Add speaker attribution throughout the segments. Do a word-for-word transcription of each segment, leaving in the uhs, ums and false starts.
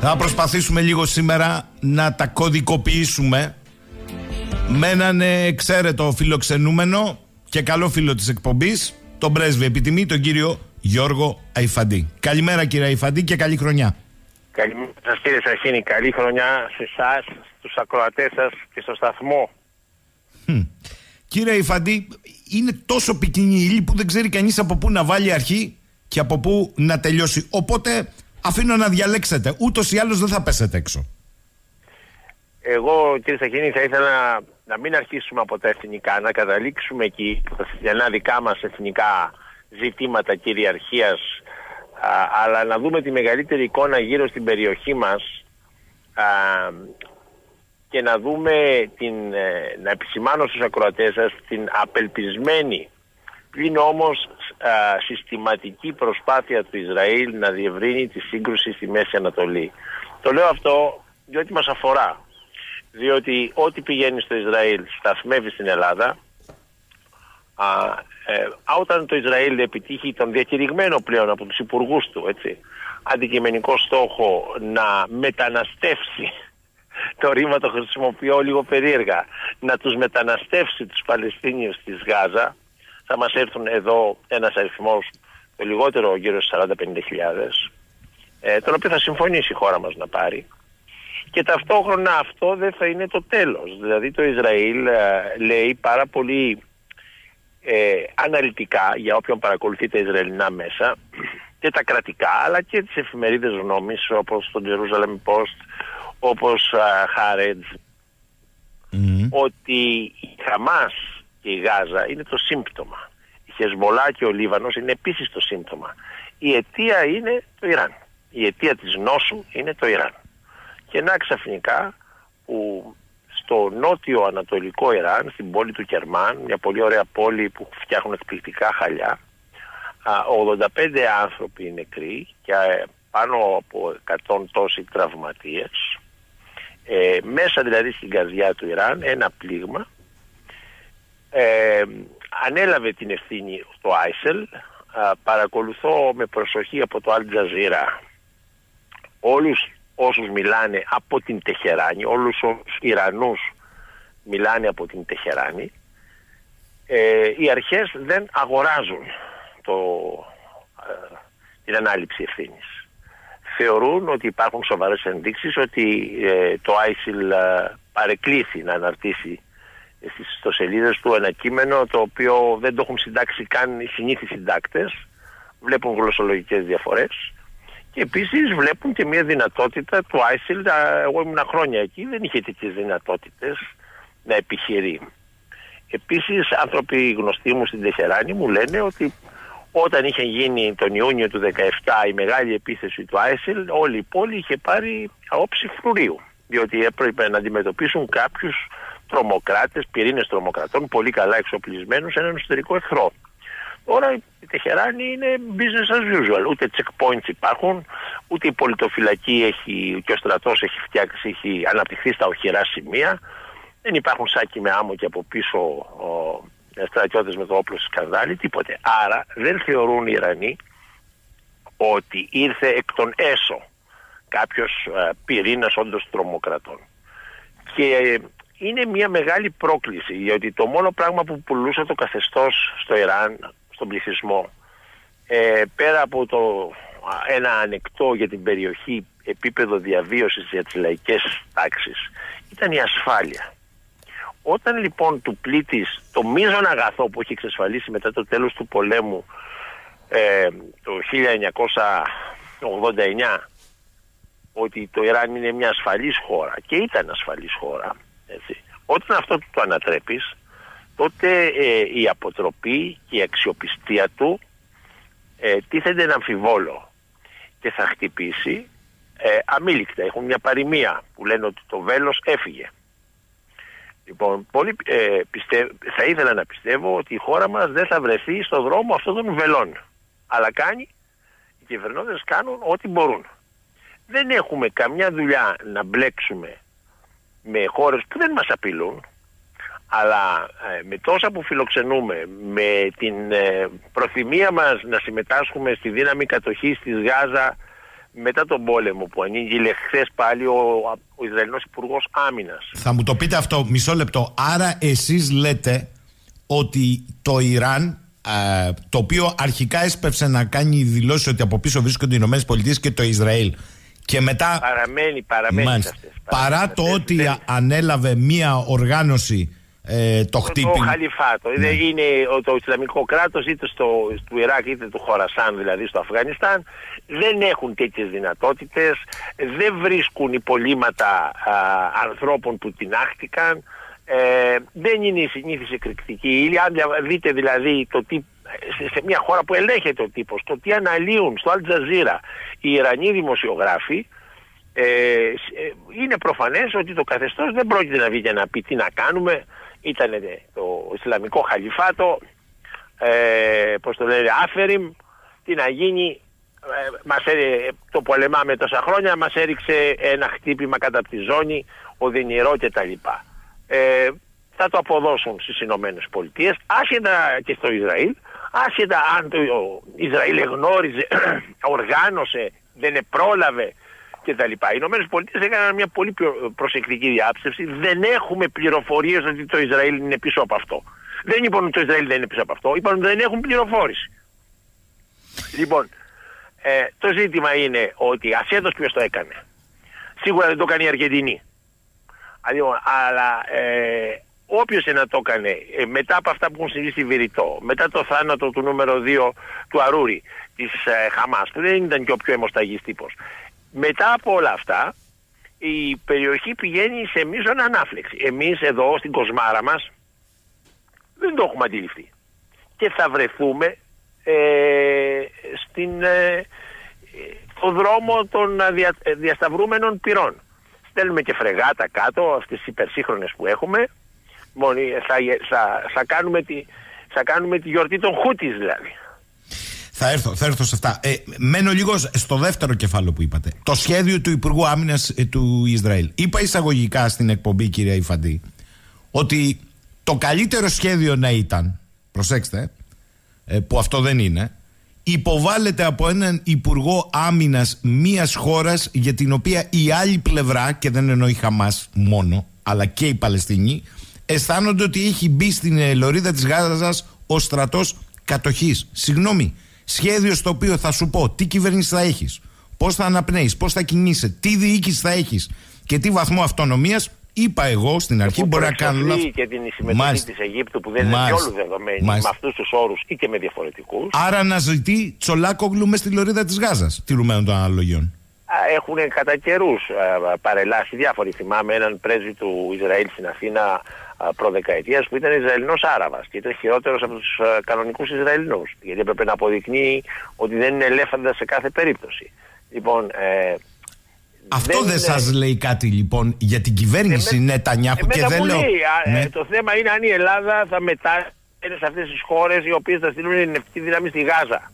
Speaker 1: Θα προσπαθήσουμε λίγο σήμερα να τα κωδικοποιήσουμε με έναν εξαίρετο φιλοξενούμενο και καλό φίλο της εκπομπής, τον πρέσβη επιτιμή, τον κύριο Γιώργο Αϊφαντή. Καλημέρα κύριε Αϊφαντή και καλή χρονιά.
Speaker 2: Καλημέρα σας κύριε Σαχίνη, καλή χρονιά σε εσάς, στους ακροατές σας και στο σταθμό.
Speaker 1: Hm. Κύριε Αϊφαντή, είναι τόσο πυκνή η ύλη που δεν ξέρει κανείς από πού να βάλει αρχή και από πού να τελειώσει. Οπότε αφήνω να διαλέξετε, ούτως ή άλλως δεν θα πέσετε έξω.
Speaker 2: Εγώ κύριε Σαχίνη θα ήθελα να μην αρχίσουμε από τα εθνικά, να καταλήξουμε εκεί στα δικά μας εθνικά ζητήματα κυριαρχίας, α, αλλά να δούμε τη μεγαλύτερη εικόνα γύρω στην περιοχή μας α, και να δούμε, την, ε, να επισημάνω στους ακροατές σας την απελπισμένη, πλην όμως α, συστηματική προσπάθεια του Ισραήλ να διευρύνει τη σύγκρουση στη Μέση Ανατολή. Το λέω αυτό διότι μας αφορά. Διότι ό,τι πηγαίνει στο Ισραήλ σταθμεύει στην Ελλάδα. Α, ε, όταν το Ισραήλ επιτύχει τον διακηρυγμένο πλέον από τους υπουργούς του, έτσι, αντικειμενικό στόχο να μεταναστεύσει, το ρήμα το χρησιμοποιώ λίγο περίεργα, να τους μεταναστεύσει τους Παλαιστίνιους της Γάζα, θα μας έρθουν εδώ ένας αριθμός το λιγότερο γύρω στους σαράντα με πενήντα χιλιάδες, ε, τον οποίο θα συμφωνήσει η χώρα μας να πάρει. Και ταυτόχρονα αυτό δεν θα είναι το τέλος. Δηλαδή το Ισραήλ ε, λέει πάρα πολύ ε, αναλυτικά, για όποιον παρακολουθεί τα Ισραηλινά μέσα, και τα κρατικά αλλά και τις εφημερίδες γνώμης όπως το Jerusalem Post, όπως Haaretz, mm. ότι η Χαμάς και η Γάζα είναι το σύμπτωμα. Η Χεσμολά και ο Λίβανος είναι επίσης το σύμπτωμα. Η αιτία είναι το Ιράν. Η αιτία της νόσου είναι το Ιράν. Και να ξαφνικά που στο νότιο ανατολικό Ιράν, στην πόλη του Κερμάν, μια πολύ ωραία πόλη που φτιάχνουν εκπληκτικά χαλιά, ογδόντα πέντε άνθρωποι νεκροί και πάνω από εκατό τόσοι τραυματίες, ε, μέσα δηλαδή στην καρδιά του Ιράν ένα πλήγμα ε, ανέλαβε την ευθύνη στο Άισελ. Παρακολουθώ με προσοχή από το Al Jazeera όλους όσους μιλάνε από την Τεχεράνη, όλους όσους Ιρανούς μιλάνε από την Τεχεράνη. Ε, οι αρχές δεν αγοράζουν το, ε, την ανάληψη ευθύνης. Θεωρούν ότι υπάρχουν σοβαρές ενδείξεις ότι ε, το Άισιλ ε, παρεκκλήθη να αναρτήσει στις ιστοσελίδες του ένα κείμενο το οποίο δεν το έχουν συντάξει καν οι συνήθεις συντάκτες, βλέπουν γλωσσολογικές διαφορές. Και επίσης βλέπουν και μια δυνατότητα του Άισιλ, εγώ ήμουν χρόνια εκεί, δεν είχε τέτοιες δυνατότητες να επιχειρεί. Επίσης άνθρωποι γνωστοί μου στην Τεχεράνη μου λένε ότι όταν είχε γίνει τον Ιούνιο του δεκαεπτά η μεγάλη επίθεση του Άισιλ, όλη η πόλη είχε πάρει όψη φρουρίου, διότι έπρεπε να αντιμετωπίσουν κάποιους τρομοκράτες, πυρήνες τρομοκρατών, πολύ καλά εξοπλισμένους, έναν εσωτερικό εχθρό. Τώρα η Τεχεράνη είναι business as usual. Ούτε checkpoints υπάρχουν, ούτε η πολιτοφυλακή έχει, και ο στρατός έχει φτιάξει, έχει αναπτυχθεί στα οχυρά σημεία. Δεν υπάρχουν σάκι με άμμο και από πίσω ο, στρατιώτες με το όπλο σκανδάλι, τίποτε. Άρα δεν θεωρούν οι Ιρανοί ότι ήρθε εκ των έσω κάποιος ε, πυρήνας όντως τρομοκρατών. Και ε, είναι μια μεγάλη πρόκληση, γιατί το μόνο πράγμα που πουλούσε το καθεστώς στο Ιράν, στον πληθυσμό, ε, πέρα από το ένα ανεκτό για την περιοχή επίπεδο διαβίωσης για τις λαϊκές τάξεις, ήταν η ασφάλεια. Όταν λοιπόν του πλήτης το μείζον αγαθό που έχει εξασφαλίσει μετά το τέλος του πολέμου ε, το χίλια εννιακόσια ογδόντα εννιά, ότι το Ιράν είναι μια ασφαλής χώρα, και ήταν ασφαλής χώρα, έτσι, όταν αυτό το ανατρέπεις, τότε ε, η αποτροπή και η αξιοπιστία του ε, τίθενται να αμφιβόλο και θα χτυπήσει ε, αμήλικτα. Έχουν μια παροιμία που λένε ότι το βέλος έφυγε. Λοιπόν, πολύ, ε, πιστε... θα ήθελα να πιστεύω ότι η χώρα μας δεν θα βρεθεί στο δρόμο αυτών των βελών. Αλλά κάνει, οι κυβερνώντες κάνουν ό,τι μπορούν. Δεν έχουμε καμιά δουλειά να μπλέξουμε με χώρες που δεν μας απειλούν, αλλά ε, με τόσα που φιλοξενούμε, με την ε, προθυμία μας να συμμετάσχουμε στη δύναμη κατοχής της Γάζα μετά τον πόλεμο που ανήγγειλε χθες πάλι ο, ο Ισραηλινός Υπουργός Άμυνας.
Speaker 1: Θα μου το πείτε αυτό, μισό λεπτό. Άρα εσείς λέτε ότι το Ιράν, ε, το οποίο αρχικά έσπευσε να κάνει δηλώσεις ότι από πίσω βρίσκονται οι Ηνωμένες Πολιτείες και το Ισραήλ, και μετά
Speaker 2: παραμένει, παραμένει αυτές,
Speaker 1: παρά
Speaker 2: αυτές,
Speaker 1: το ότι
Speaker 2: δεν...
Speaker 1: ανέλαβε μία οργάνωση ε, το χτύπημα.
Speaker 2: Το Χαλιφάτο. Ναι. Είναι το Ισλαμικό κράτος, είτε στο, στο Ιράκ είτε του Χορασάν, δηλαδή στο Αφγανιστάν, δεν έχουν τέτοιες δυνατότητες, δεν βρίσκουν υπολείμματα α, ανθρώπων που τινάχτηκαν, ε, δεν είναι η συνήθις εκρηκτική ύλη. Αν δείτε δηλαδή το τι, σε μια χώρα που ελέγχεται ο τύπος, το τι αναλύουν στο Αλ Τζαζίρα οι Ιρανοί δημοσιογράφοι, ε, είναι προφανές ότι το καθεστώς δεν πρόκειται να βγει και να πει τι να κάνουμε. Ήταν το Ισλαμικό Χαλιφάτο, ε, πώς το λένε, άφεριμ, τι να γίνει, ε, μας έ, το πολεμάμε τόσα χρόνια, μας έριξε ένα χτύπημα κατά από τη ζώνη, οδυνηρό κτλ. Ε, θα το αποδώσουν στις Ηνωμένες Πολιτείες, άσχετα και στο Ισραήλ, άσχετα αν το Ισραήλ εγνώριζε, οργάνωσε, δεν πρόλαβε κτλ. Οι Ηνωμένες Πολιτείες έκαναν μια πολύ πιο προσεκτική διάψευση. Δεν έχουμε πληροφορίες ότι το Ισραήλ είναι πίσω από αυτό. Δεν είπαν ότι το Ισραήλ δεν είναι πίσω από αυτό, είπαν ότι δεν έχουν πληροφόρηση. Λοιπόν, ε, το ζήτημα είναι ότι ασχέτως ποιος το έκανε, σίγουρα δεν το έκανε η Αργεντινή. Λοιπόν, αλλά ε, όποιος και να το έκανε, ε, μετά από αυτά που έχουν συμβεί στη Βηρητό, μετά το θάνατο του νούμερο δύο του Αρούρι της ε, Χαμάς, που δεν ήταν και ο πιο αιμοσταγής τύπος, μετά από όλα αυτά η περιοχή πηγαίνει σε μείζον ανάφλεξη. Εμείς εδώ στην κοσμάρα μας δεν το έχουμε αντιληφθεί και θα βρεθούμε ε, στην, ε, στο δρόμο των δια, διασταυρούμενων πυρών. Στέλνουμε και φρεγάτα κάτω, αυτές τις υπερσύγχρονες που έχουμε. Μόνο, θα, θα, θα, κάνουμε τη, θα κάνουμε τη γιορτή των Χούτις δηλαδή.
Speaker 1: Θα έρθω, θα έρθω σε αυτά. Ε, μένω λίγο στο δεύτερο κεφάλαιο που είπατε. Το σχέδιο του Υπουργού Άμυνας ε, του Ισραήλ. Είπα εισαγωγικά στην εκπομπή, κυρία Ιφαντή, ότι το καλύτερο σχέδιο να ήταν, προσέξτε, ε, που αυτό δεν είναι, υποβάλλεται από έναν Υπουργό Άμυνας μιας χώρας για την οποία η άλλη πλευρά, και δεν εννοεί Χαμάς μόνο, αλλά και οι Παλαιστίνοι, αισθάνονται ότι έχει μπει στην λωρίδα της Γάζας ο στρατός κατοχής. Συγγνώμη. Σχέδιο στο οποίο θα σου πω τι κυβέρνηση θα έχεις, πώς θα αναπνέεις, πώς θα κινείσαι, τι διοίκηση θα έχεις και τι βαθμό αυτονομίας. Είπα εγώ στην αρχή, μπορεί να κάνω λάθος.
Speaker 2: Και την συμμετοχή της Αιγύπτου που δεν Μάλιστα. είναι διόλου δεδομένη Μάλιστα. με αυτούς τους όρους ή και με διαφορετικούς.
Speaker 1: Άρα αναζητεί Τσολάκογλου μες στη λωρίδα της Γάζας, τηρουμένων των αναλογιών.
Speaker 2: Έχουν κατά καιρούς παρελάσει διάφοροι. Θυμάμαι έναν πρέσβη του Ισραήλ στην Αθήνα προδεκαετίας που ήταν Ισραηλινός Άραβας και ήταν χειρότερος από τους κανονικούς Ισραηλινούς, γιατί έπρεπε να αποδεικνύει ότι δεν είναι ελέφαντα σε κάθε περίπτωση. Λοιπόν, ε,
Speaker 1: αυτό δεν, δεν σας λέει κάτι λοιπόν για την κυβέρνηση Εμέ... Νετανιάχου και δεν λέω... Λέει,
Speaker 2: ναι. Το θέμα είναι αν η Ελλάδα θα μετά είναι σε αυτές τις χώρες οι οποίες θα στείλουν ενευτική δύναμη στη Γάζα.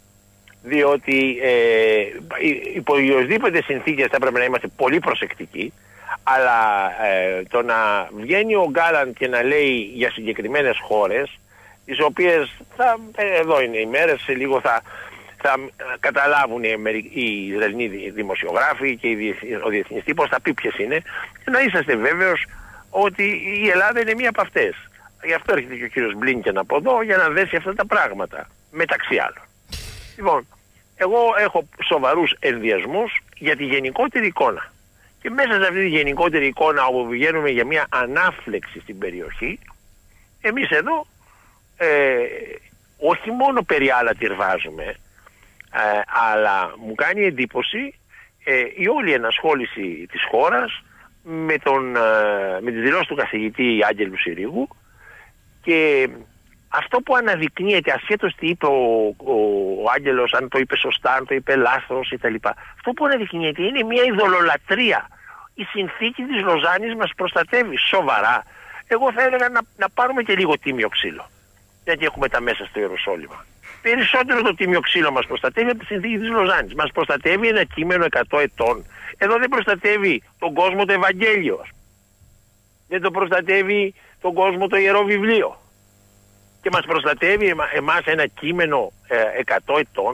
Speaker 2: Διότι ε, υπό οποιοσδήποτε συνθήκες θα πρέπει να είμαστε πολύ προσεκτικοί, αλλά ε, το να βγαίνει ο Γκάλαντ και να λέει για συγκεκριμένες χώρες, τις οποίες θα, ε, εδώ είναι οι μέρες, σε λίγο θα, θα καταλάβουν οι, οι Ισραηλοί δημοσιογράφοι και οι, ο διεθνής τύπος θα πει ποιες είναι, και να είσαστε βέβαιος ότι η Ελλάδα είναι μία από αυτές. Γι' αυτό έρχεται και ο κύριος Μπλίνκεν από εδώ για να δέσει αυτά τα πράγματα, μεταξύ άλλων. Λοιπόν, εγώ έχω σοβαρούς ενδιασμούς για τη γενικότερη εικόνα. Και μέσα σε αυτή τη γενικότερη εικόνα, όπου βγαίνουμε για μια ανάφλεξη στην περιοχή, εμείς εδώ ε, όχι μόνο περί άλλα τυρβάζουμε, ε, αλλά μου κάνει εντύπωση ε, η όλη ενασχόληση της χώρας με, τον, ε, με τις δηλώσεις του καθηγητή Άγγελου Συρίγου, και αυτό που αναδεικνύεται, ασχέτως τι είπε ο, ο, ο Άγγελος, αν το είπε σωστά, αν το είπε λάθος κτλ. Αυτό που αναδεικνύεται είναι μια ειδωλολατρία. Η συνθήκη της Λοζάνης μας προστατεύει σοβαρά. Εγώ θα έλεγα να, να πάρουμε και λίγο τίμιο ξύλο, γιατί έχουμε τα μέσα στο Ιεροσόλυμα. Περισσότερο το τίμιο ξύλο μας προστατεύει από τη συνθήκη της Λοζάνης. Μας προστατεύει ένα κείμενο εκατό ετών. Εδώ δεν προστατεύει τον κόσμο το Ευαγγέλιο. Δεν το προστατεύει τον κόσμο το Ιερό Βιβλίο. Και μας προστατεύει εμάς ένα κείμενο ε, εκατό ετών.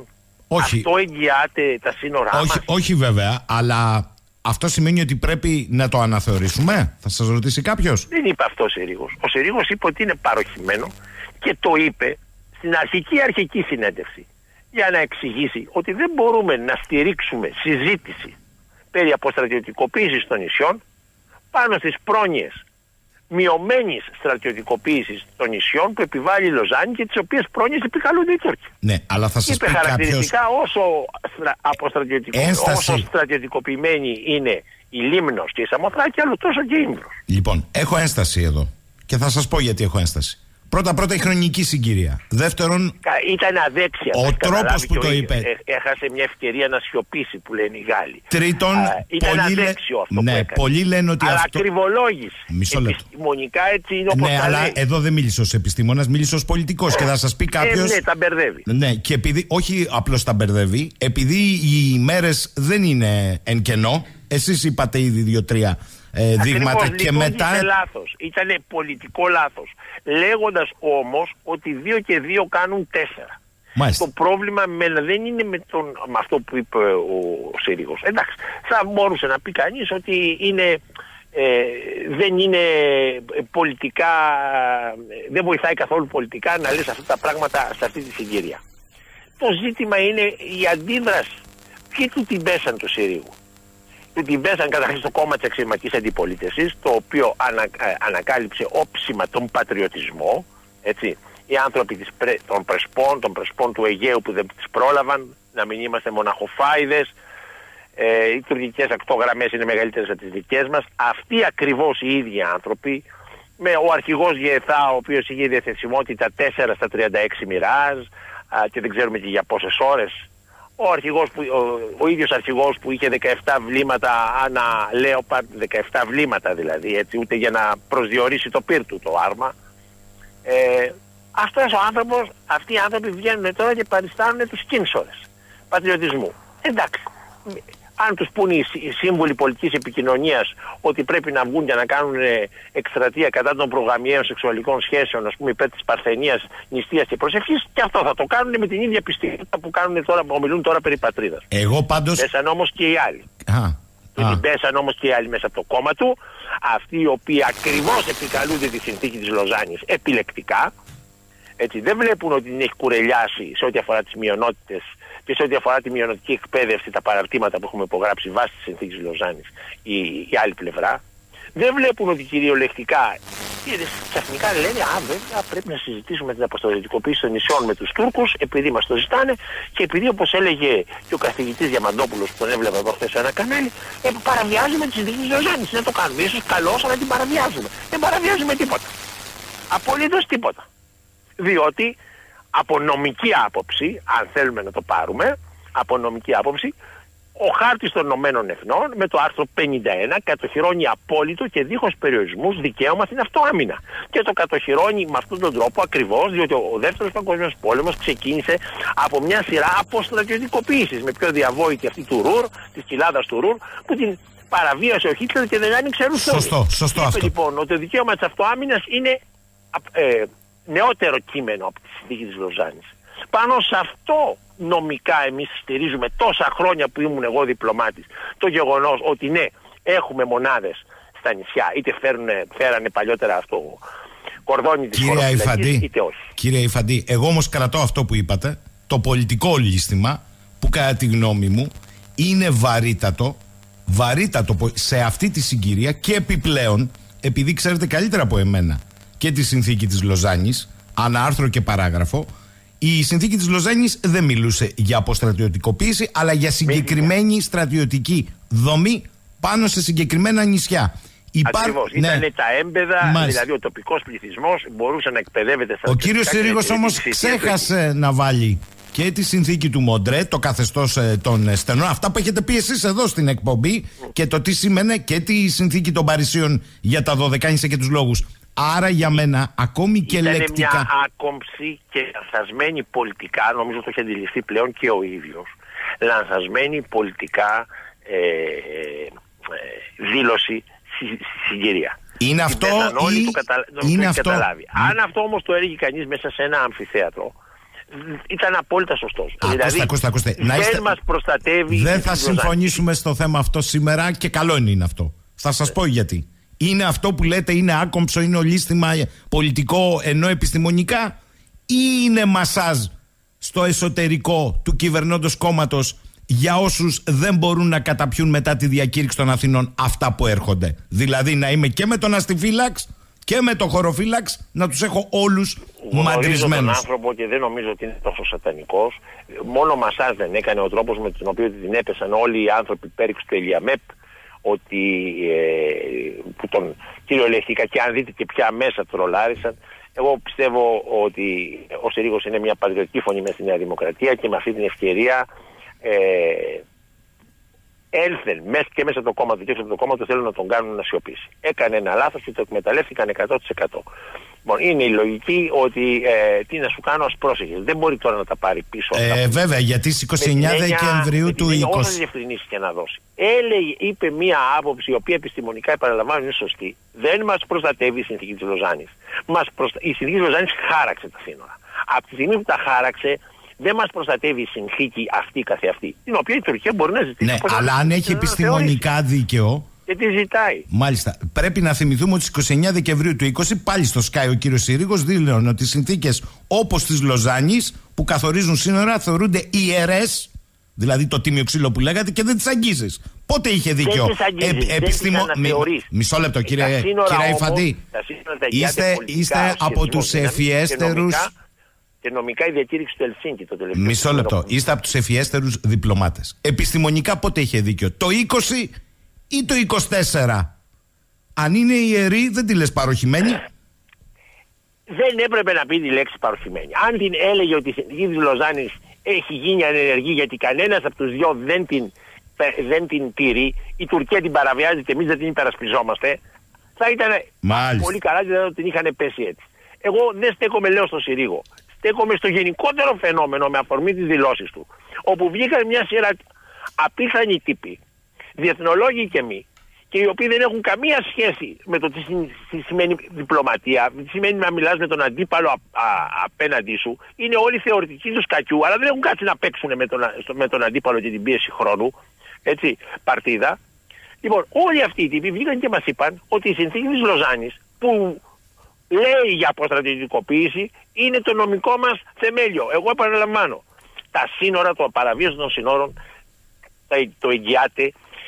Speaker 1: Όχι.
Speaker 2: Αυτό εγγυάται τα σύνορά
Speaker 1: όχι,
Speaker 2: μας.
Speaker 1: όχι βέβαια, αλλά αυτό σημαίνει ότι πρέπει να το αναθεωρήσουμε. Θα σας ρωτήσει κάποιος.
Speaker 2: Δεν είπε αυτό ο Συρίγος. Ο Συρίγος είπε ότι είναι παροχημένο και το είπε στην αρχική αρχική συνέντευξη για να εξηγήσει ότι δεν μπορούμε να στηρίξουμε συζήτηση περί αποστρατιωτικοποίησης των νησιών πάνω στις πρόνοιες μειωμένης στρατιωτικοποίησης των νησιών που επιβάλλει η Λοζάνη και τις οποίες πρόνοιες επικαλούνται οι Τούρκοι.
Speaker 1: Ναι, αλλά θα σας
Speaker 2: είπε
Speaker 1: πει
Speaker 2: χαρακτηριστικά
Speaker 1: κάποιος...
Speaker 2: όσο, αποστρατιωτικο...
Speaker 1: Ένσταση...
Speaker 2: όσο στρατιωτικοποιημένη είναι η Λίμνος και η Σαμοθράκη, άλλο τόσο και η Ήμβρος.
Speaker 1: Λοιπόν, έχω ένσταση εδώ και θα σας πω γιατί έχω ένσταση. Πρώτα πρώτα η χρονική συγκυρία. Δεύτερον,
Speaker 2: ήταν αδέξια.
Speaker 1: Ο τρόπος που το είπε.
Speaker 2: Έχασε μια ευκαιρία να σιωπήσει, που λένε οι Γάλλοι.
Speaker 1: Τρίτον,
Speaker 2: Α, ήταν αδέξιο αυτό
Speaker 1: ναι,
Speaker 2: που έκανε.
Speaker 1: πολλοί λένε ότι
Speaker 2: αλλά
Speaker 1: αυτό...
Speaker 2: ακριβολόγησε.
Speaker 1: Μισό λεπτό.
Speaker 2: Επιστημονικά έτσι είναι όπως
Speaker 1: ναι,
Speaker 2: τα
Speaker 1: αλλά
Speaker 2: λέει.
Speaker 1: εδώ δεν μίλησε ως επιστήμονας, μίλησε ως πολιτικός και θα σας πει κάποιος...
Speaker 2: Ε, ναι, τα μπερδεύει.
Speaker 1: Ναι, και επειδή, όχι απλώς τα μπερδεύει, επειδή οι μέρες δεν είναι εν κενό, εσείς είπατε ήδη δύο-τρία ε, δείγματα και μετά...
Speaker 2: Ήταν λάθος, ήταν πολιτικό λάθος. Λέγοντας όμως ότι δύο και δύο κάνουν τέσσερα.
Speaker 1: Μάλιστα.
Speaker 2: Το πρόβλημα με, δεν είναι με, τον, με αυτό που είπε ο, ο Συρίγος. Εντάξει, θα μπορούσε να πει κανείς ότι είναι, ε, δεν είναι πολιτικά, δεν βοηθάει καθόλου πολιτικά να λες αυτά τα πράγματα σε αυτή τη συγκυρία. Το ζήτημα είναι η αντίδραση. Ποιοι του την πέσαν του Συρίγου? Του την πέσαν καταρχήν στο κόμμα της αξιωματικής αντιπολίτευσης, το οποίο ανα, ε, ανακάλυψε όψιμα τον πατριωτισμό, έτσι. Οι άνθρωποι της, των Πρεσπών, των Πρεσπών του Αιγαίου που δεν τις πρόλαβαν, να μην είμαστε μοναχοφάιδες, ε, οι τουρκικές ακτογραμμές είναι μεγαλύτερες από τις δικές μας. Αυτοί ακριβώς οι ίδιοι άνθρωποι, με ο αρχηγός Γεθά, ο οποίος είχε διαθεσιμότητα τέσσερα στα τριάντα έξι μοιράζ, και δεν ξέρουμε και για πόσες ώρες. Ο, αρχηγός που, ο, ο ίδιος αρχηγός που είχε δεκαεπτά βλήματα ανά Λέοπαρντ, δεκαεπτά βλήματα δηλαδή, έτσι, ούτε για να προσδιορίσει το πυρ του το άρμα. Ε, αυτός ο άνθρωπος, αυτοί οι άνθρωποι βγαίνουν τώρα και παριστάνουν τους κίνσορες πατριωτισμού. Εντάξει, αν τους πούνε οι σύμβουλοι πολιτικής επικοινωνίας ότι πρέπει να βγουν και να κάνουν εκστρατεία κατά των προγαμιαίων σεξουαλικών σχέσεων, ας πούμε υπέρ της παρθενίας, νηστείας και προσευχής, και αυτό θα το κάνουν με την ίδια πιστότητα που κάνουν τώρα, που ομιλούν τώρα περί πατρίδας.
Speaker 1: Εγώ πάντως...
Speaker 2: Πέσαν όμως και οι άλλοι.
Speaker 1: Α.
Speaker 2: Και πέσαν όμως και οι άλλοι μέσα από το κόμμα του, αυτοί οι οποίοι ακριβώς επικαλούνται τη συνθήκη της Λοζάνης επιλεκτικά. Έτσι, δεν βλέπουν ότι την έχει κουρελιάσει σε ό,τι αφορά τις μειονότητες και σε ό,τι αφορά τη μειονοτική εκπαίδευση, τα παραρτήματα που έχουμε υπογράψει βάσει της συνθήκης Λοζάνης, η, η άλλη πλευρά. Δεν βλέπουν ότι κυριολεκτικά ξαφνικά λένε «Α, βέβαια πρέπει να συζητήσουμε την αποστολητικοποίηση των νησιών με τους Τούρκους, επειδή μας το ζητάνε και επειδή, όπως έλεγε και ο καθηγητής Διαμαντόπουλος που τον έβλεπα εδώ χθες σε ένα κανάλι, ε, παραβιάζουμε τη συνθήκη της Λοζάνης. Να το κάνουμε. Ίσως καλώς, αλλά την παραβιάζουμε. Δεν παραβιάζουμε τίποτα. Απολύτως τίποτα. Διότι από νομική άποψη, αν θέλουμε να το πάρουμε, από νομική άποψη, ο χάρτης των Ηνωμένων Εθνών με το άρθρο πενήντα ένα κατοχυρώνει απόλυτο και δίχως περιορισμούς δικαίωμα στην αυτοάμυνα. Και το κατοχυρώνει με αυτόν τον τρόπο ακριβώς διότι ο δεύτερος παγκόσμιος πόλεμος ξεκίνησε από μια σειρά αποστρατιωτικοποίησης, με πιο διαβόητη αυτή του Ρουρ, της κοιλάδας του Ρουρ, που την παραβίασε ο Χίτλερ και δεν άνοιξε ρουθόρι.
Speaker 1: Σωστό, σωστό
Speaker 2: είπε,
Speaker 1: αυτό.
Speaker 2: Λοιπόν, ότι το δικαίωμα της αυτοάμυνας είναι ε, νεότερο κείμενο από τη συνθήκη της Λοζάνης. Πάνω σε αυτό νομικά εμείς στηρίζουμε τόσα χρόνια που ήμουν εγώ διπλωμάτης το γεγονός ότι ναι, έχουμε μονάδες στα νησιά, είτε φέρνε, φέρανε παλιότερα αυτό κορδόνι της χωροφυλακής, είτε όχι.
Speaker 1: Κύριε Ιφαντή, εγώ όμως κρατώ αυτό που είπατε, το πολιτικό λύστημα που κατά τη γνώμη μου είναι βαρύτατο, βαρύτατο σε αυτή τη συγκυρία και επιπλέον, επειδή ξέρετε καλύτερα από εμένα και τη συνθήκη της Λοζάνης, ανά άρθρο και παράγραφο, η συνθήκη της Λοζάνης δεν μιλούσε για αποστρατιωτικοποίηση, αλλά για συγκεκριμένη στρατιωτική δομή πάνω σε συγκεκριμένα νησιά. Υπά...
Speaker 2: Ακριβώς.
Speaker 1: Ναι.
Speaker 2: Ήτανε τα έμπεδα, Μάλιστα. δηλαδή ο τοπικός πληθυσμός μπορούσε να εκπαιδεύεται στα.
Speaker 1: Ο κύριος Συρίγος όμως ξέχασε να βάλει και τη συνθήκη του Μοντρέ, το καθεστώς ε, των στενών, αυτά που έχετε πει εσείς εδώ στην εκπομπή, mm. και το τι σήμαινε και τη συνθήκη των Παρισίων για τα Δωδεκάνησα και τους λόγους. Άρα για μένα ακόμη και
Speaker 2: Ήτανε
Speaker 1: λεκτικά...
Speaker 2: μια άκομψη και λανθασμένη πολιτικά, νομίζω το έχει αντιληφθεί πλέον και ο ίδιος, λανθασμένη πολιτικά ε, ε, δήλωση στη συγκυρία.
Speaker 1: Είναι αυτό ή...
Speaker 2: Το κατα...
Speaker 1: είναι
Speaker 2: το
Speaker 1: αυτό...
Speaker 2: καταλάβει. Mm. Αν αυτό όμως το έλεγε κανείς μέσα σε ένα αμφιθέατρο, ήταν απόλυτα σωστός.
Speaker 1: Α,
Speaker 2: δηλαδή
Speaker 1: ακούστε, ακούστε, ακούστε.
Speaker 2: δεν
Speaker 1: είστε...
Speaker 2: μας προστατεύει.
Speaker 1: Δεν θα συμφωνήσουμε στο θέμα αυτό σήμερα και καλό είναι αυτό. Θα σας πω γιατί. Είναι αυτό που λέτε είναι άκομψο, είναι ολίσθημα πολιτικό ενώ επιστημονικά, ή είναι μασάζ στο εσωτερικό του κυβερνώντος κόμματος για όσους δεν μπορούν να καταπιούν μετά τη διακήρυξη των Αθηνών αυτά που έρχονται? Δηλαδή να είμαι και με τον αστιφύλαξ και με τον χωροφύλαξ, να τους έχω όλους μαντρισμένους.
Speaker 2: Γνωρίζω τον άνθρωπο και δεν νομίζω ότι είναι τόσο σατανικός. Μόνο μασάζ δεν έκανε ο τρόπος με τον οποίο την έπεσαν όλοι οι άνθρωποι πέριξ του Ελιαμέπ, ότι ε, που τον κυριολεκτικά, και αν δείτε και ποια μέσα τρολάρισαν. Εγώ πιστεύω ότι ο Συρίγος είναι μια πατριωτική φωνή μέσα στη Νέα Δημοκρατία και με αυτή την ευκαιρία ε, έλθεν μέσα και μέσα από το κόμμα του και έξω από το κόμμα του θέλουν να τον κάνουν να σιωπήσει. Έκανε ένα λάθος και το εκμεταλλεύτηκαν εκατό τοις εκατό. Λοιπόν, είναι η λογική ότι ε, τι να σου κάνω, ας πρόσεχες. Δεν μπορεί τώρα να τα πάρει πίσω.
Speaker 1: Ε, βέβαια, γιατί στις είκοσι εννέα Δεκεμβρίου του είκοσι.
Speaker 2: Όσες διευκρινήσεις και να δώσει. Έλεγε, είπε μία άποψη η οποία επιστημονικά, επαναλαμβάνω, είναι σωστή. Δεν μας προστατεύει η συνθήκη της Λοζάνης. Μας προστα... Η συνθήκη της Λοζάνης χάραξε τα σύνορα. Από τη στιγμή που τα χάραξε, δεν μας προστατεύει η συνθήκη αυτή καθεαυτή. Την οποία η Τουρκία μπορεί να ζητήσει.
Speaker 1: Ναι, αλλά αν έχει επιστημονικά δίκαιο.
Speaker 2: Και τι ζητάει.
Speaker 1: Μάλιστα. Πρέπει να θυμηθούμε ότι στις είκοσι εννέα Δεκεμβρίου του είκοσι, πάλι στο Sky ο κύριος Συρίγος δήλωνε ότι οι συνθήκες όπως της Λοζάνης που καθορίζουν σύνορα θεωρούνται ιερές, δηλαδή το τίμιο ξύλο που λέγατε, και δεν τις αγγίζεις. Πότε είχε δίκιο?
Speaker 2: Ε, επιστημο...
Speaker 1: Μη... Μισό λεπτό, κύριε Ιφαντή. Είστε, είστε από τους ευφιέστερους.
Speaker 2: Και νομικά η διακήρυξη του Ελσίνκη το τελευταίο.
Speaker 1: Μισό λεπτό. Είστε από τους ευφιέστερους διπλωμάτες. Επιστημονικά πότε είχε δίκιο? Το είκοσι ή το είκοσι τέσσερα? Αν είναι ιερή, δεν τη λες παροχημένη?
Speaker 2: Δεν έπρεπε να πει τη λέξη παροχημένη. Αν την έλεγε ότι η συνθήκη της Λοζάνης έχει γίνει ανενεργή γιατί κανένας από τους δυο δεν την, δεν την τηρεί, η Τουρκία την παραβιάζει και εμείς δεν την υπερασπιζόμαστε, θα ήταν Μάλιστα. πολύ καλά και δεν την είχαν πέσει έτσι. Εγώ δεν στέκομαι, λέω, στο Συρίγο. Στέκομαι στο γενικότερο φαινόμενο με αφορμή τις δηλώσεις του, όπου βγήκαν μια σειρά απίθανοι τύποι, διεθνολόγοι και μη, και οι οποίοι δεν έχουν καμία σχέση με το τι σημαίνει διπλωματία, τι σημαίνει να μιλάς με τον αντίπαλο α, α, απέναντί σου. Είναι όλοι θεωρητικοί του κακιού, αλλά δεν έχουν κάτι να παίξουν με τον, με τον αντίπαλο και την πίεση χρόνου, έτσι, παρτίδα. Λοιπόν, όλοι αυτοί οι τύποι βγήκαν και μας είπαν ότι η συνθήκη της Λοζάνης, που λέει για αποστρατιωτικοποίηση, είναι το νομικό μας θεμέλιο. Εγώ επαναλαμβάνω, τα σύνορα, το παραβίαση των σύνορων το εγγυάται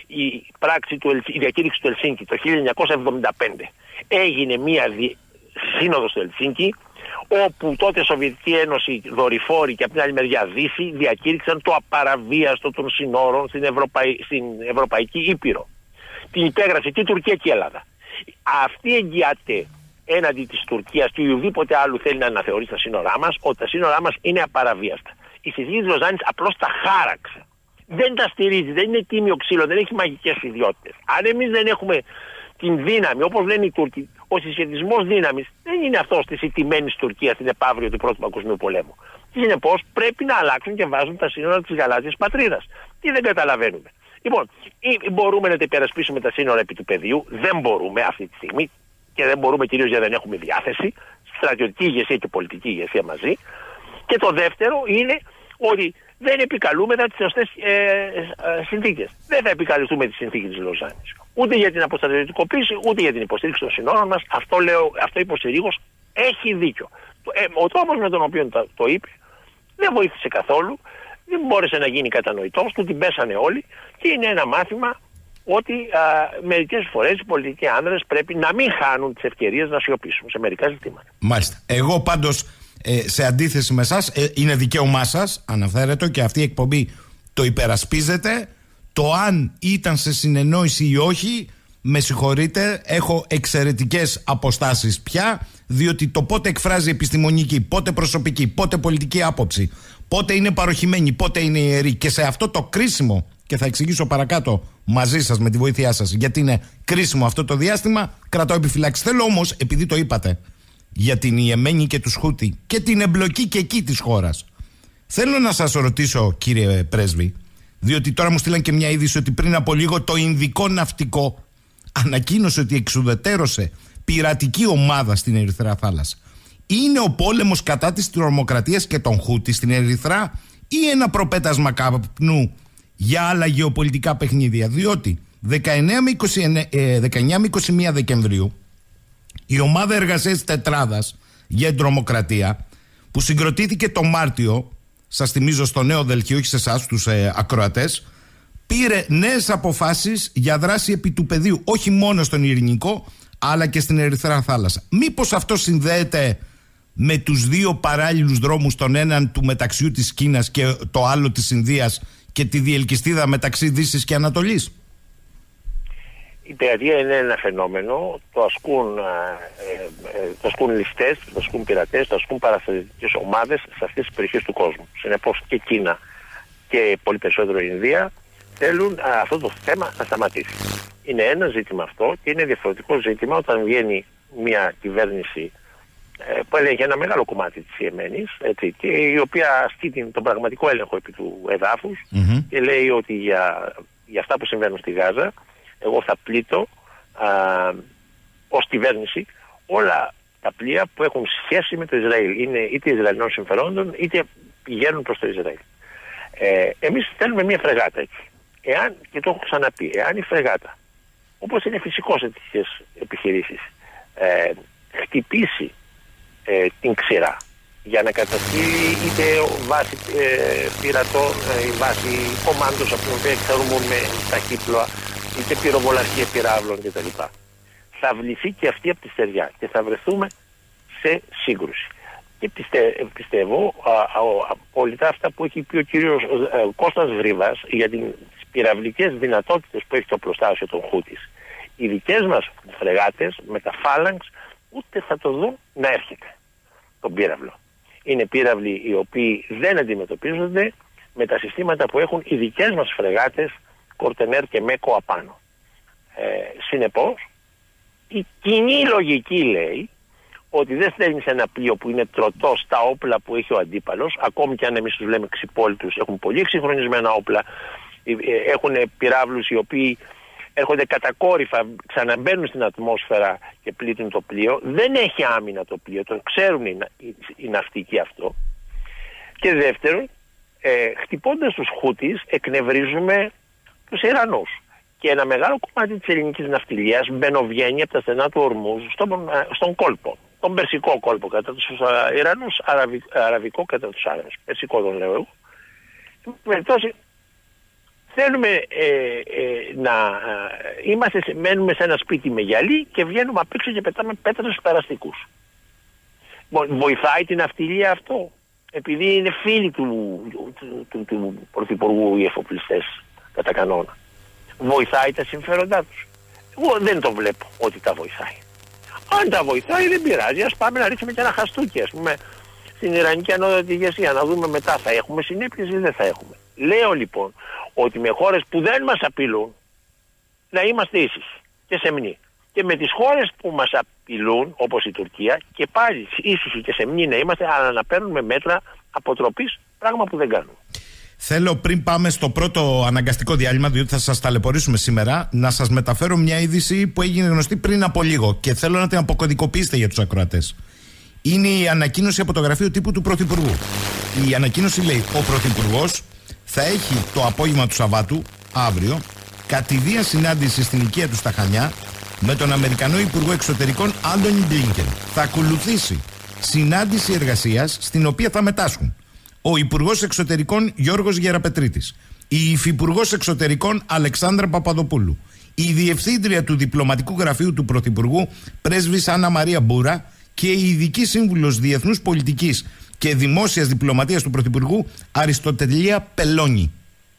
Speaker 2: η πράξη του, η διακήρυξη του Ελσίνκη το χίλια εννιακόσια εβδομήντα πέντε. Έγινε μία δι... σύνοδος του Ελσίνκη, όπου τότε η Σοβιετική Ένωση, δορυφόροι και από την άλλη μεριά Δύση, διακήρυξαν το απαραβίαστο των συνόρων στην, Ευρωπαϊ... στην Ευρωπαϊκή Ήπειρο. Την υπέγραψε και η Τουρκία και η Ελλάδα. Αυτή εγγυάται έναντι της Τουρκίας και οποιοδήποτε άλλου θέλει να αναθεωρήσει τα σύνορά μας, ότι τα σύνορά μας είναι απαραβίαστα. Η συνθήκη της Λοζάνης απλώς τα χάραξε. Δεν τα στηρίζει, δεν είναι τίμιο ξύλο, δεν έχει μαγικές ιδιότητες. Αν εμείς δεν έχουμε την δύναμη, όπως λένε οι Τούρκοι, ο συσχετισμός δύναμης δεν είναι αυτός της ηττημένης Τουρκίας στην επαύριο του Πρώτου Παγκοσμίου Πολέμου. Συνεπώς πρέπει να αλλάξουν και βάζουν τα σύνορα της γαλάζιας πατρίδας. Τι δεν καταλαβαίνουμε? Λοιπόν, ή μπορούμε να τα υπερασπίσουμε τα σύνορα επί του πεδίου, δεν μπορούμε αυτή τη στιγμή και δεν μπορούμε κυρίως γιατί δεν έχουμε διάθεση, στρατιωτική ηγεσία και πολιτική ηγεσία μαζί. Και το δεύτερο είναι ότι δεν επικαλούμεθα τις σωστές ε, ε, συνθήκες. Δεν θα επικαλεστούμε τη συνθήκη της Λοζάνης. Ούτε για την αποστρατιωτικοποίηση, ούτε για την υποστήριξη των συνόρων μας. Αυτό λέω, αυτό είπε ο Συρίγος, έχει δίκιο. Ε, ο τρόπος με τον οποίο το, το είπε δεν βοήθησε καθόλου, δεν μπόρεσε να γίνει κατανοητός, του την πέσανε όλοι και είναι ένα μάθημα ότι α, μερικές φορές οι πολιτικοί άνδρες πρέπει να μην χάνουν τις ευκαιρίες να σιωπήσουν σε μερικά ζητήματα. Μάλιστα.
Speaker 1: Εγώ πάντως, ε, σε αντίθεση με εσάς, ε, είναι δικαίωμά σας, αναφέρετο, και αυτή η εκπομπή το υπερασπίζεται. Το αν ήταν σε συνεννόηση ή όχι, με συγχωρείτε, έχω εξαιρετικές αποστάσεις πια, διότι το πότε εκφράζει επιστημονική, πότε προσωπική, πότε πολιτική άποψη, πότε είναι παροχημένη, πότε είναι ιερή, και σε αυτό το κρίσιμο, και θα εξηγήσω παρακάτω μαζί σας με τη βοήθειά σας γιατί είναι κρίσιμο αυτό το διάστημα, κρατάω επιφυλάξεις. Θέλω όμως, επειδή το είπατε για την Ιεμένη και τους Χούτι και την εμπλοκή και εκεί της χώρας, θέλω να σας ρωτήσω, κύριε Πρέσβη, διότι τώρα μου στείλαν και μια είδηση ότι πριν από λίγο το Ινδικό Ναυτικό ανακοίνωσε ότι εξουδετερώσε πειρατική ομάδα στην Ερυθρά Θάλασσα. Είναι ο πόλεμος κατά της τρομοκρατίας και των Χούτι στην Ερυθρά ή ένα προπέτασμα καπνού για άλλα γεωπολιτικά παιχνίδια? Διότι δεκαεννέα με είκοσι μία Δεκεμβρίου η ομάδα εργασίας Τετράδας για την τρομοκρατία, που συγκροτήθηκε το Μάρτιο, σας θυμίζω στο Νέο Δελχείο, όχι σε εσάς τους ε, ακροατές, πήρε νέες αποφάσεις για δράση επί του πεδίου, όχι μόνο στον Ειρηνικό αλλά και στην Ερυθρά θάλασσα. Μήπως αυτό συνδέεται με τους δύο παράλληλους δρόμους, τον έναν του μεταξιού της Κίνας και το άλλο της Ινδίας, και τη διελκυστίδα μεταξύ Δύσης και Ανατολής?
Speaker 2: Η πειρατεία είναι ένα φαινόμενο, το ασκούν, ε, ε, το ασκούν ληστές, το ασκούν πειρατές, το ασκούν παραστατικές ομάδες σε αυτές τις περιοχές του κόσμου. Συνεπώς και Κίνα και πολύ περισσότερο η Ινδία θέλουν α, αυτό το θέμα να σταματήσει. Είναι ένα ζήτημα αυτό και είναι διαφορετικό ζήτημα όταν βγαίνει μια κυβέρνηση ε, που έλεγε ένα μεγάλο κομμάτι της Ιεμένης, έτσι, και η οποία ασκεί τον πραγματικό έλεγχο επί του εδάφους mm-hmm. και λέει ότι για, για αυτά που συμβαίνουν στη Γάζα εγώ θα πλήττω α, ως κυβέρνηση όλα τα πλοία που έχουν σχέση με το Ισραήλ. Είναι είτε Ισραηλινών συμφερόντων είτε πηγαίνουν προς το Ισραήλ. Ε, εμείς θέλουμε μια φρεγάτα έτσι. Εάν, και το έχω ξαναπεί, εάν η φρεγάτα, όπως είναι φυσικό σε τέτοιες επιχειρήσεις, ε, χτυπήσει ε, την ξηρά για να καταστήλει είτε βάση ε, πειρατών, ε, βάση κομμάντος από την οποία εξαρμούν με ταχύπλοα, είτε πυροβολαρχία πυράβλων κτλ. Θα βληθεί και αυτή από τη στεριά και θα βρεθούμε σε σύγκρουση. Και πιστε, πιστεύω α, α, απόλυτα αυτά που έχει πει ο κύριος α, Κώστας Γρήβας για τις πυραυλικές δυνατότητες που έχει το οπλοστάσιο των Χούτις. Οι δικές μας φρεγάτες με τα φάλαγγς ούτε θα το δουν να έρχεται τον πύραυλο. Είναι πύραυλοι οι οποίοι δεν αντιμετωπίζονται με τα συστήματα που έχουν οι δικές μας φρεγάτες Κορτενέρ και Μέκο απάνω. Ε, συνεπώς, η κοινή λογική λέει ότι δεν στέλνεις ένα πλοίο που είναι τροτό στα όπλα που έχει ο αντίπαλος, ακόμη και αν εμείς τους λέμε ξυπόλυτους, έχουν πολύ εξυγχρονισμένα όπλα, έχουν πυράβλους οι οποίοι έρχονται κατακόρυφα, ξαναμπαίνουν στην ατμόσφαιρα και πλήττουν το πλοίο. Δεν έχει άμυνα το πλοίο, το ξέρουν οι, οι ναυτικοί αυτό. Και δεύτερον, ε, χτυπώντας τους Χούτις εκνευρίζουμε τους Ιρανούς. Και ένα μεγάλο κομμάτι της ελληνικής ναυτιλίας μπαινοβγαίνει από τα στενά του Ορμούζ στον, στον κόλπο. Τον περσικό κόλπο κατά τους Ιρανούς, αραβι, αραβικό κατά τους Άραβες. Περσικό τον λέω εγώ. Περιπτώσει, θέλουμε ε, ε, να ε, είμαστε, μένουμε σε ένα σπίτι με γυαλί και βγαίνουμε απ' έξω και πετάμε πέτρες στους περαστικούς. Βοηθάει την ναυτιλία αυτό? Επειδή είναι φίλοι του, του, του, του, του Πρωθυπουργού οι εφοπλιστές κατά κανόνα. Βοηθάει τα συμφέροντά τους? Εγώ δεν το βλέπω ότι τα βοηθάει. Αν τα βοηθάει δεν πειράζει, ας πάμε να ρίξουμε και ένα χαστούκι, ας πούμε, στην Ιρανική ανώτατη ηγεσία, να δούμε μετά θα έχουμε συνέπειες ή δεν θα έχουμε. Λέω λοιπόν ότι με χώρες που δεν μας απειλούν να είμαστε ήσυχοι και σεμνοί. Και με τις χώρες που μας απειλούν, όπως η Τουρκία, και πάλι ήσυχοι και σεμνοί να είμαστε, αλλά να παίρνουμε μέτρα αποτροπής, πράγμα που δεν κάνουμε.
Speaker 1: Θέλω πριν πάμε στο πρώτο αναγκαστικό διάλειμμα, διότι θα σας ταλαιπωρήσουμε σήμερα, να σας μεταφέρω μια είδηση που έγινε γνωστή πριν από λίγο και θέλω να την αποκωδικοποιήσετε για τους ακροατές. Είναι η ανακοίνωση από το γραφείο τύπου του Πρωθυπουργού. Η ανακοίνωση λέει: ο Πρωθυπουργός θα έχει το απόγευμα του Σαββάτου, αύριο, κατηδία συνάντηση στην οικία του στα Χανιά με τον Αμερικανό Υπουργό Εξωτερικών Άντονι Μπλίνκεν. Θα ακολουθήσει συνάντηση εργασίας στην οποία θα μετάσχουν ο Υπουργός Εξωτερικών Γιώργος Γεραπετρίτης, η Υφυπουργός Εξωτερικών Αλεξάνδρα Παπαδοπούλου, η Διευθύντρια του Διπλωματικού Γραφείου του Πρωθυπουργού Πρέσβης Άννα Μαρία Μπούρα και η Ειδική Σύμβουλος Διεθνούς Πολιτικής και Δημόσιας Διπλωματίας του Πρωθυπουργού Αριστοτελία Πελώνη.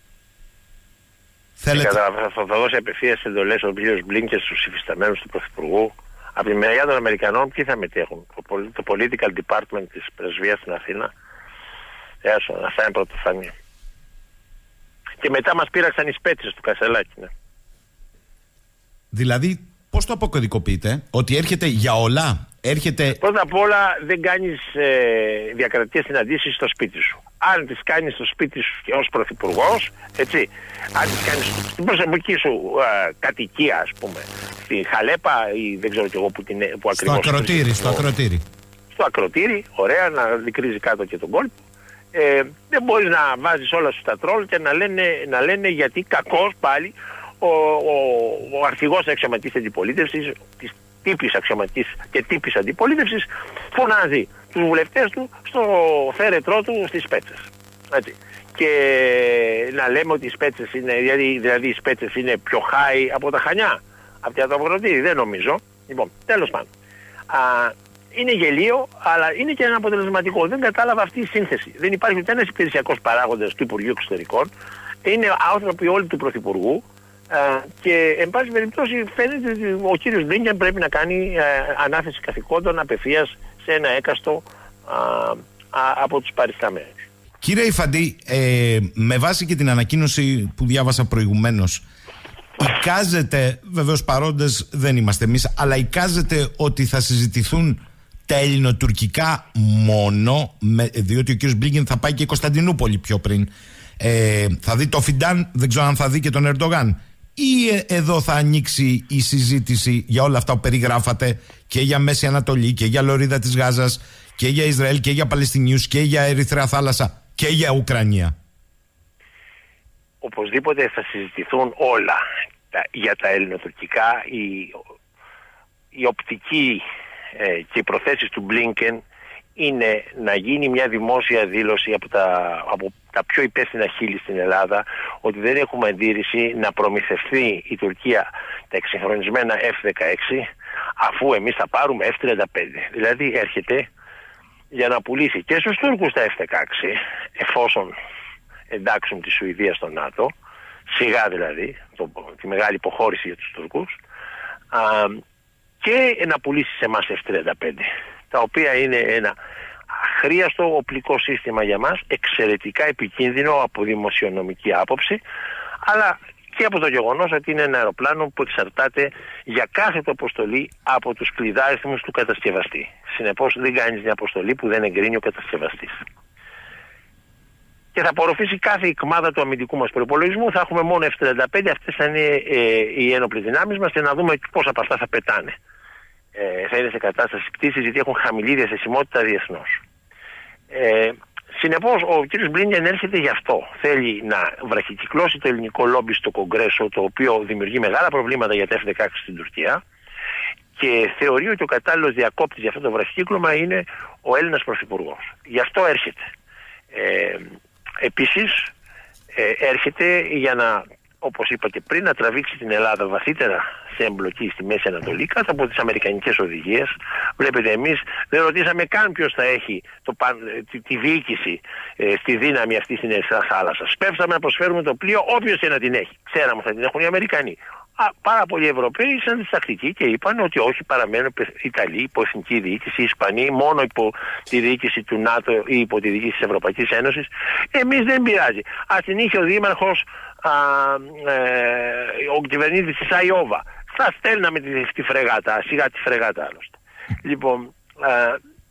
Speaker 2: Θέλετε... Θα, θα δώσει απευθείας εντολές ο κ. Μπλίνκεν στους υφισταμένους του Πρωθυπουργού. Από τη μεριά των Αμερικανών ποιοι θα μετέχουν? Το, το Political Department της Πρεσβείας στην Αθήνα. Έσω, αυτά είναι πρωτοφανή. Και μετά μας πήραξαν οι σπέτσες του Κασελάκη. Ναι.
Speaker 1: Δηλαδή, πώς το αποκωδικοποιείτε? Ότι έρχεται για όλα? Έρχεται...
Speaker 2: Πρώτα απ' όλα δεν κάνεις ε, διακρατικές συναντήσεις στο σπίτι σου. Αν τις κάνεις στο σπίτι σου και ως πρωθυπουργός, έτσι, αν τις κάνεις στην προσωπική σου ε, κατοικία, ας πούμε, στη Χαλέπα ή δεν ξέρω κι εγώ που, την, που ακριβώς...
Speaker 1: Στο ακροτήρι, στο ακροτήρι.
Speaker 2: στο ακροτήρι, ωραία, να δικρίζει κάτω και τον κόλπο. Ε, δεν μπορείς να βάζεις όλα σου στα τρόλ και να λένε, να λένε γιατί κακώς πάλι ο, ο, ο αρχηγός αξιωματικής αντιπολίτευσης, της τύπης αξιωματικής και τύπης αντιπολίτευσης, φωνάζει τους βουλευτές του στο θέρετρό του στις Σπέτσες. Έτσι. Και να λέμε ότι οι Σπέτσες είναι, δηλαδή, δηλαδή οι Σπέτσες είναι πιο high από τα Χανιά, από τα Αγροτήρι, δεν νομίζω. Λοιπόν, τέλος πάντων. Α, είναι γελίο, αλλά είναι και ένα αποτελεσματικό. Δεν κατάλαβα αυτή η σύνθεση. Δεν υπάρχει ούτε ένας υπηρεσιακός παράγοντας του Υπουργείου Εξωτερικών. Είναι άνθρωποι όλοι του Πρωθυπουργού. Uh, και εν πάση περιπτώσει φαίνεται ότι ο κύριος Μπλίνκεν πρέπει να κάνει uh, ανάθεση καθηκόντων απευθείας σε ένα έκαστο uh, uh, από τους παρισταμένους.
Speaker 1: Κύριε Ιφαντή, ε, με βάση και την ανακοίνωση που διάβασα προηγουμένως, εικάζεται, βεβαίως παρόντες δεν είμαστε εμείς, αλλά εικάζεται ότι θα συζητηθούν τα ελληνοτουρκικά μόνο, με, διότι ο κύριος Μπλίνκεν θα πάει και η Κωνσταντινούπολη πιο πριν. Ε, θα δει το Φιντάν, δεν ξέρω αν θα δει και τον Ερντογάν. Ή εδώ θα ανοίξει η συζήτηση για όλα αυτά που περιγράφατε, και για Μέση Ανατολή και για Λωρίδα της Γάζας και για Ισραήλ και για Παλαιστινίους και για Ερυθρέα Θάλασσα και για Ουκρανία?
Speaker 2: Οπωσδήποτε θα συζητηθούν όλα για τα ελληνοτουρκικά. Η, η οπτική ε, και οι προθέσεις του Μπλίνκεν είναι να γίνει μια δημόσια δήλωση από τα, από τα πιο υπεύθυνα χείλη στην Ελλάδα ότι δεν έχουμε αντίρρηση να προμηθευτεί η Τουρκία τα εξυγχρονισμένα εφ δεκαέξι αφού εμείς θα πάρουμε εφ τριάντα πέντε. Δηλαδή έρχεται για να πουλήσει και στους Τούρκους τα εφ δεκαέξι εφόσον εντάξουν τη Σουηδία στο ΝΑΤΟ, σιγά δηλαδή, το, τη μεγάλη υποχώρηση για τους Τούρκους, α, και να πουλήσει σε εμάς εφ τριάντα πέντε, τα οποία είναι ένα αχρίαστο οπλικό σύστημα για μας, εξαιρετικά επικίνδυνο από δημοσιονομική άποψη, αλλά και από το γεγονός ότι είναι ένα αεροπλάνο που εξαρτάται για κάθε το αποστολή από τους κλειδάριθμους του κατασκευαστή. Συνεπώς δεν κάνεις μια αποστολή που δεν εγκρίνει ο κατασκευαστής. Και θα απορροφήσει κάθε εκμάδα του αμυντικού μας προϋπολογισμού. Θα έχουμε μόνο εφ τριάντα πέντε, αυτές θα είναι ε, οι ένοπλες δυνάμεις μας, και να δούμε πόσα από αυτά θα πετάνε. Ε, θα είναι σε κατάσταση πτήσης, γιατί έχουν χαμηλή διαθεσιμότητα διεθνώς. Ε, Συνεπώς ο κ. Μπλίνκεν έρχεται γι' αυτό. Θέλει να βραχικυκλώσει το ελληνικό λόμπι στο Κογκρέσο, το οποίο δημιουργεί μεγάλα προβλήματα για τα εφ δεκαέξι στην Τουρκία, και θεωρεί ότι ο κατάλληλος διακόπτης για αυτό το βραχικύκλωμα είναι ο Έλληνας Πρωθυπουργός. Γι' αυτό έρχεται. Ε, επίσης ε, έρχεται για να, όπως είπα και πριν, να τραβήξει την Ελλάδα βαθύτερα σε εμπλοκή στη Μέση Ανατολή κάτω από τις αμερικανικές οδηγίες. Βλέπετε, εμείς δεν ρωτήσαμε καν ποιος θα έχει το, τη, τη διοίκηση ε, στη δύναμη αυτή στην Ερυθρά Θάλασσα. Σπεύσαμε να προσφέρουμε το πλοίο όποιος και να την έχει. Ξέραμε ότι θα την έχουν οι Αμερικανοί. Α, πάρα πολλοί Ευρωπαίοι ήσαν διστακτικοί και είπαν ότι όχι, παραμένουν Ιταλοί υπό εθνική διοίκηση, Ισπανοί μόνο υπό τη διοίκηση του ΝΑΤΟ ή υπό τη διοίκηση της Ευρωπαϊκής Ένωσης. Εμείς δεν πειράζει. Ας την είχε ο δήμαρχος, α, ε, ο κυβερνήτης της Αϊόβα. Θα στέλναμε τη, τη φρεγάτα, σιγά τη φρεγάτα άλλωστε. Λοιπόν, α,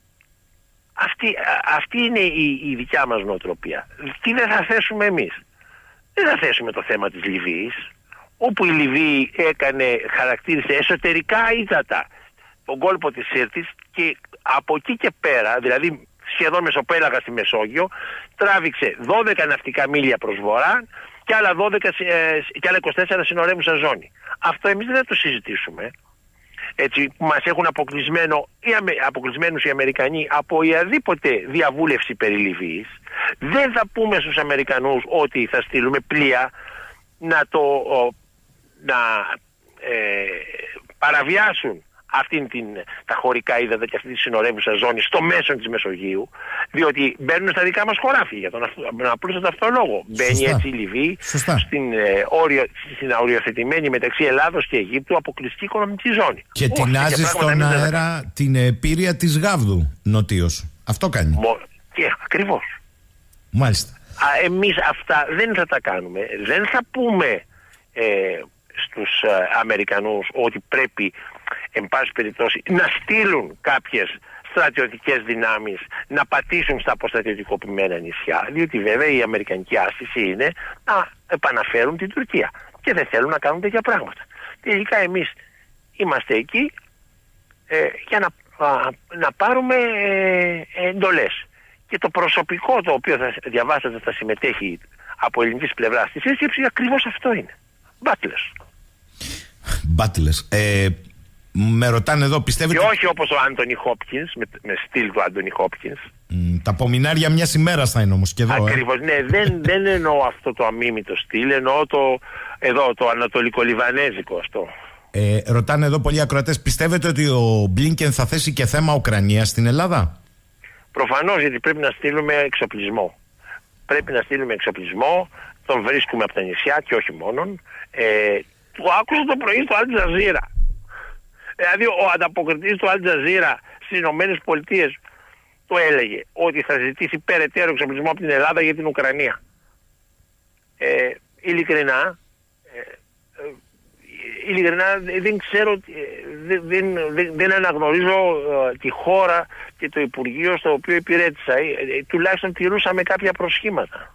Speaker 2: αυτή, α, αυτή είναι η, η δικιά μας νοοτροπία. Τι δεν θα θέσουμε εμείς? Δεν θα θέσουμε το θέμα της Λιβύης, όπου η Λιβύη έκανε, χαρακτήρισε εσωτερικά ύδατα τον κόλπο της Σύρτης, και από εκεί και πέρα, δηλαδή σχεδόν μεσοπέλαγα στη Μεσόγειο, τράβηξε δώδεκα ναυτικά μίλια προς βορρά και άλλα, δώδεκα, ε, και άλλα είκοσι τέσσερα συνορεύουσα ζώνη. Αυτό εμείς δεν θα το συζητήσουμε. Έτσι, που μας έχουν αποκλεισμένο, οι Αμε, αποκλεισμένους οι Αμερικανοί από οποιαδήποτε διαβούλευση περί Λιβύης. Δεν θα πούμε στους Αμερικανούς ότι θα στείλουμε πλοία να το ο, να ε, παραβιάσουν αυτήν την, τα χωρικά ύδατα και αυτή τη συνορεύουσα ζώνη στο μέσο της Μεσογείου, διότι μπαίνουν στα δικά μας χωράφια, για τον απλούστατο αυτό λόγο. Μπαίνει έτσι η Λιβύη στην, ε, όριο, στην οριοθετημένη μεταξύ Ελλάδος και Αιγύπτου αποκλειστική οικονομική ζώνη.
Speaker 1: Και τεινάζει στον αέρα δεν... την επίρρεια της Γάβδου νοτίως. Αυτό κάνει. Μο...
Speaker 2: Και ακριβώς.
Speaker 1: Μάλιστα.
Speaker 2: Α, εμείς αυτά δεν θα τα κάνουμε. Δεν θα πούμε ε, στους ε, Αμερικανούς ότι πρέπει, εν πάση περιπτώσει, να στείλουν κάποιες στρατιωτικές δυνάμεις να πατήσουν στα αποστρατιωτικοποιημένα νησιά, διότι βέβαια η αμερικανική άσκηση είναι να επαναφέρουν την Τουρκία και δεν θέλουν να κάνουν τέτοια πράγματα. Τελικά εμείς είμαστε εκεί ε, για να α, να πάρουμε ε, εντολές. Και το προσωπικό το οποίο θα διαβάσετε θα συμμετέχει από ελληνικής πλευράς στη σύσκεψη ακριβώς αυτό είναι. Μπάτλες.
Speaker 1: Μπάτλες. Ε, με ρωτάνε εδώ, πιστεύετε...
Speaker 2: Και όχι όπως ο Άντονι Χόπκινς, με, με στυλ του Άντονι Χόπκινς.
Speaker 1: Mm, τα απομεινάρια μιας ημέρας θα είναι όμως και εδώ.
Speaker 2: Ακριβώς, ε. ναι, δεν, δεν εννοώ αυτό το αμίμητο στυλ, εννοώ το, εδώ, το ανατολικολιβανέζικο αυτό.
Speaker 1: Ε, ρωτάνε εδώ πολλοί ακροατές, πιστεύετε ότι ο Μπλίνκεν θα θέσει και θέμα Ουκρανίας στην Ελλάδα?
Speaker 2: Προφανώς, γιατί πρέπει να στείλουμε εξοπλισμό. Πρέπει να στείλουμε εξοπλισμό, τον βρίσκουμε από τα νησιά και όχι μόνον. Ε, το άκουσα το πρωί στο Al Jazeera. Δηλαδή ο ανταποκριτής του Al Jazeera στις Ηνωμένες Πολιτείες το έλεγε ότι θα ζητήσει περαιτέρω εξοπλισμό από την Ελλάδα για την Ουκρανία. Ε, ειλικρινά, ε, ε, ειλικρινά δεν ξέρω, δεν, δεν, δεν, δεν αναγνωρίζω ε, τη χώρα και το Υπουργείο στο οποίο υπηρέτησα. Ε, ε, τουλάχιστον τηρούσαμε κάποια προσχήματα.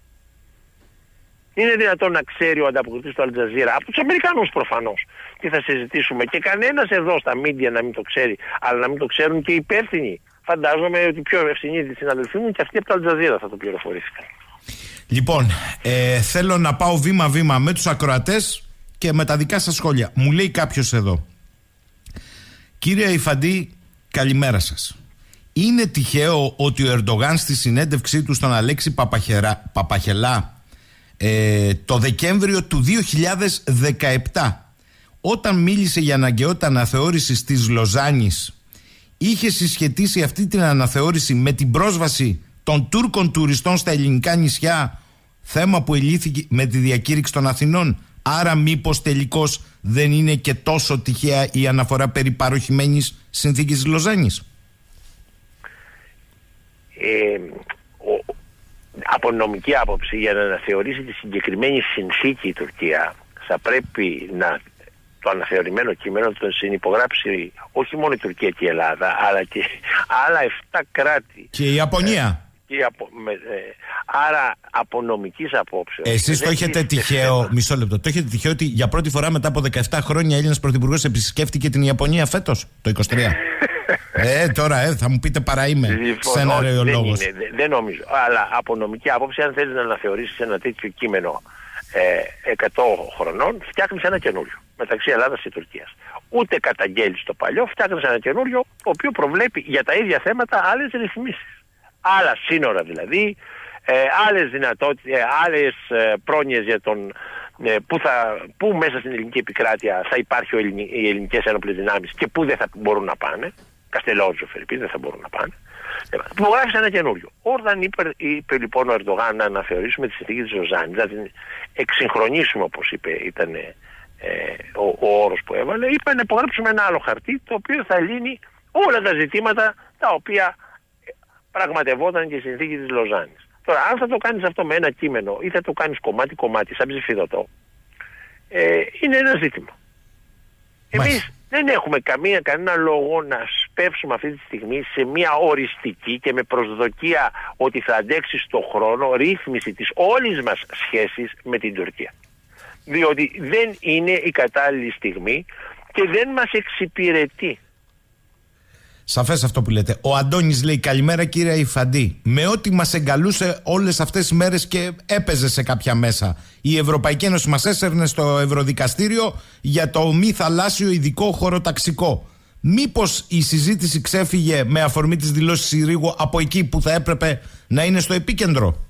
Speaker 2: Είναι δυνατόν να ξέρει ο ανταποκριτής του Al Jazeera, από τους Αμερικανούς προφανώς, τι θα συζητήσουμε, και κανένας εδώ στα μίντια να μην το ξέρει, αλλά να μην το ξέρουν και οι υπεύθυνοι. Φαντάζομαι ότι πιο ευθυνοί συναδελφοί μου και αυτοί από το Al Jazeera θα το πληροφορήθηκαν.
Speaker 1: Λοιπόν, ε, θέλω να πάω βήμα-βήμα με τους ακροατές και με τα δικά σας σχόλια. Μου λέει κάποιος εδώ, κύριε Ιφαντή, καλημέρα σας. Είναι τυχαίο ότι ο Ερντογάν στη συνέντευξή του στον Αλέξη Παπαχερά, Παπαχελά ε, το Δεκέμβριο του δύο χιλιάδες δεκαεπτά, όταν μίλησε για αναγκαιότητα αναθεώρησης της Λοζάνης, είχε συσχετίσει αυτή την αναθεώρηση με την πρόσβαση των Τούρκων τουριστών στα ελληνικά νησιά, θέμα που ελήθηκε με τη διακήρυξη των Αθηνών? Άρα μήπως τελικώς δεν είναι και τόσο τυχαία η αναφορά περί παροχημένης συνθήκης της Λοζάνης?
Speaker 2: Ε, ο, από νομική άποψη, για να αναθεωρήσει τη συγκεκριμένη συνθήκη η Τουρκία, θα πρέπει να το αναθεωρημένο κείμενο το συνυπογράψει όχι μόνο η Τουρκία και η Ελλάδα, αλλά και άλλα εφτά κράτη.
Speaker 1: Και η Ιαπωνία.
Speaker 2: Ε, και απο, με, ε, άρα από νομικής απόψεως.
Speaker 1: Εσείς το έχετε τυχαίο, μισό λεπτό, το έχετε τυχαίο ότι για πρώτη φορά μετά από δεκαεπτά χρόνια Έλληνας Πρωθυπουργός επισκέφτηκε την Ιαπωνία φέτος, το είκοσι τρία. Ε, τώρα ε, θα μου πείτε παρά είμαι
Speaker 2: λοιπόν,
Speaker 1: σεναριολόγος.
Speaker 2: Δεν, δεν, δεν νομίζω. Αλλά από νομική άποψη, αν θέλεις να αναθεωρήσεις ένα τέτοιο κείμενο ε, εκατό χρονών, φτιάχνεις ένα καινούριο μεταξύ Ελλάδας και Τουρκίας. Ούτε καταγγέλεις το παλιό, φτιάχνεις ένα καινούριο, το οποίο προβλέπει για τα ίδια θέματα άλλες ρυθμίσεις. Άλλα σύνορα δηλαδή, ε, άλλες δυνατότητες, ε, άλλες ε, πρόνοιες για τον, ε, που, θα, που μέσα στην ελληνική επικράτεια θα υπάρχει ο ελληνι, οι ελληνικές ένοπλες δυνάμεις και που δεν θα μπορούν να πάνε. Καστελόριζο, Φερρυπίν, δεν θα μπορούν να πάνε. Που γράφει ένα καινούριο. Όταν είπε, είπε λοιπόν ο Ερντογάν να αναθεωρήσουμε τη συνθήκη της Λοζάνης, να την εξυγχρονίσουμε, όπως είπε, ήταν ε, ο, ο όρος που έβαλε, είπε να υπογράψουμε ένα άλλο χαρτί το οποίο θα λύνει όλα τα ζητήματα τα οποία πραγματευόταν και η συνθήκη της Λοζάνης. Τώρα, αν θα το κάνεις αυτό με ένα κείμενο ή θα το κάνεις κομμάτι-κομμάτι, σαν ψηφιδωτό, ε, είναι ένα ζήτημα. Εμείς δεν έχουμε καμία, κανένα λόγο να σπεύσουμε αυτή τη στιγμή σε μια οριστική και με προσδοκία ότι θα αντέξει στον χρόνο ρύθμιση της όλης μας σχέσης με την Τουρκία. Διότι δεν είναι η κατάλληλη στιγμή και δεν μας εξυπηρετεί.
Speaker 1: Σαφές αυτό που λέτε. Ο Αντώνης λέει, καλημέρα κύριε Ιφαντή. Με ό,τι μας εγκαλούσε όλες αυτές τις μέρες και έπαιζε σε κάποια μέσα, η Ευρωπαϊκή Ένωση μας έσερνε στο Ευρωδικαστήριο για το μη θαλάσσιο ειδικό χωροταξικό. Μήπως η συζήτηση ξέφυγε με αφορμή της δηλώσης Συρίγου από εκεί που θα έπρεπε να είναι στο επίκεντρο?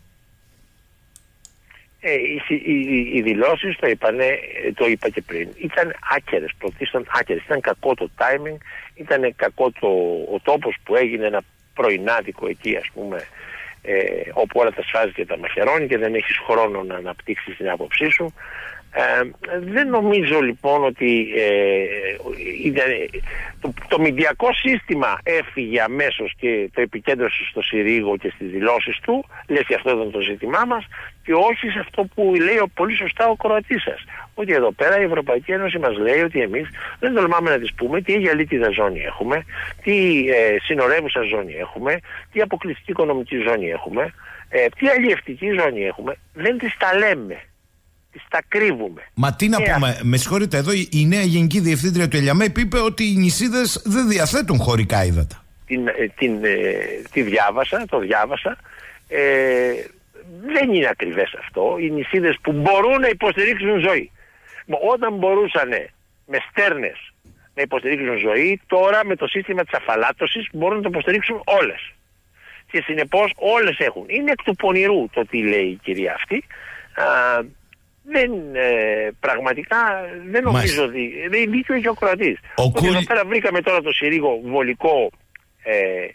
Speaker 2: Ε, οι, οι, οι δηλώσεις, το, είπανε, το είπα και πριν, ήταν άκερες, πρωτίστως άκερες. Ήταν κακό το timing, ήταν κακό το, ο τόπος που έγινε, ένα πρωινάδικο εκεί, ας πούμε, ε, όπου όλα τα σφάζει και τα μαχαιρώνει και δεν έχεις χρόνο να αναπτύξεις την άποψή σου. Ε, δεν νομίζω λοιπόν ότι ε, ήταν, το, το μηντιακό σύστημα έφυγε αμέσως και το επικέντρωσε στο Συρίγο και στις δηλώσεις του, λες και αυτό ήταν το ζήτημά μας, και όχι σε αυτό που λέει πολύ σωστά ο Κροατής σας, ότι εδώ πέρα η Ευρωπαϊκή Ένωση μας λέει ότι εμείς δεν τολμάμε να της πούμε τι αγιαλίτιδα ζώνη έχουμε, τι ε, συνορεύουσα ζώνη έχουμε, τι αποκλειστική οικονομική ζώνη έχουμε, ε, τι αλλιευτική ζώνη έχουμε. Δεν τις τα λέμε. τις τα κρύβουμε.
Speaker 1: Μα τι να ε, πούμε, α... με συγχωρείτε, εδώ η νέα Γενική Διευθύντρια του Ελιαμέπ είπε ότι οι νησίδες δεν διαθέτουν χωρικά ύδατα.
Speaker 2: Την, την, ε, τη διάβασα, το διάβασα. Ε, δεν είναι ακριβές αυτό. Οι νησίδες που μπορούν να υποστηρίξουν ζωή, όταν μπορούσαν με στέρνες να υποστηρίξουν ζωή, τώρα με το σύστημα της αφαλάτωσης μπορούν να το υποστηρίξουν όλες. Και συνεπώς όλες έχουν. Είναι εκ του πονηρού το τι λέει η κυρία αυτή. Α, δεν, ε, πραγματικά δεν νομίζω ότι δεν δίκιο έχει ο κρατής. Ότι εδώ πέρα βρήκαμε τώρα το συρίγο βολικό ε, ε,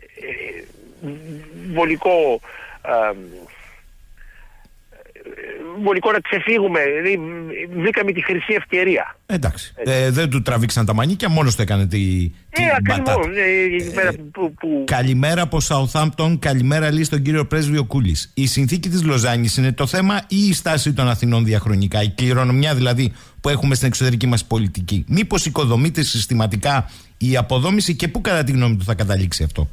Speaker 2: βολικό ε, βολικό να ξεφύγουμε. Δηλαδή βρήκαμε τη χρυσή ευκαιρία.
Speaker 1: Εντάξει. Ε, δεν του τραβήξαν τα μανίκια, μόνος του έκανε τη, τη
Speaker 2: ε, ακριβώς, ε, ε, που, που...
Speaker 1: Καλημέρα από Southampton. Καλημέρα λέει στον κύριο πρέσβη Κούλης. Η συνθήκη της Λοζάνης είναι το θέμα ή η στάση των Αθηνών διαχρονικά, η κληρονομιά δηλαδή που έχουμε στην εξωτερική μας πολιτική? Μήπως οικοδομείται συστηματικά η αποδόμηση και πού κατά τη γνώμη του θα καταλήξει αυτό?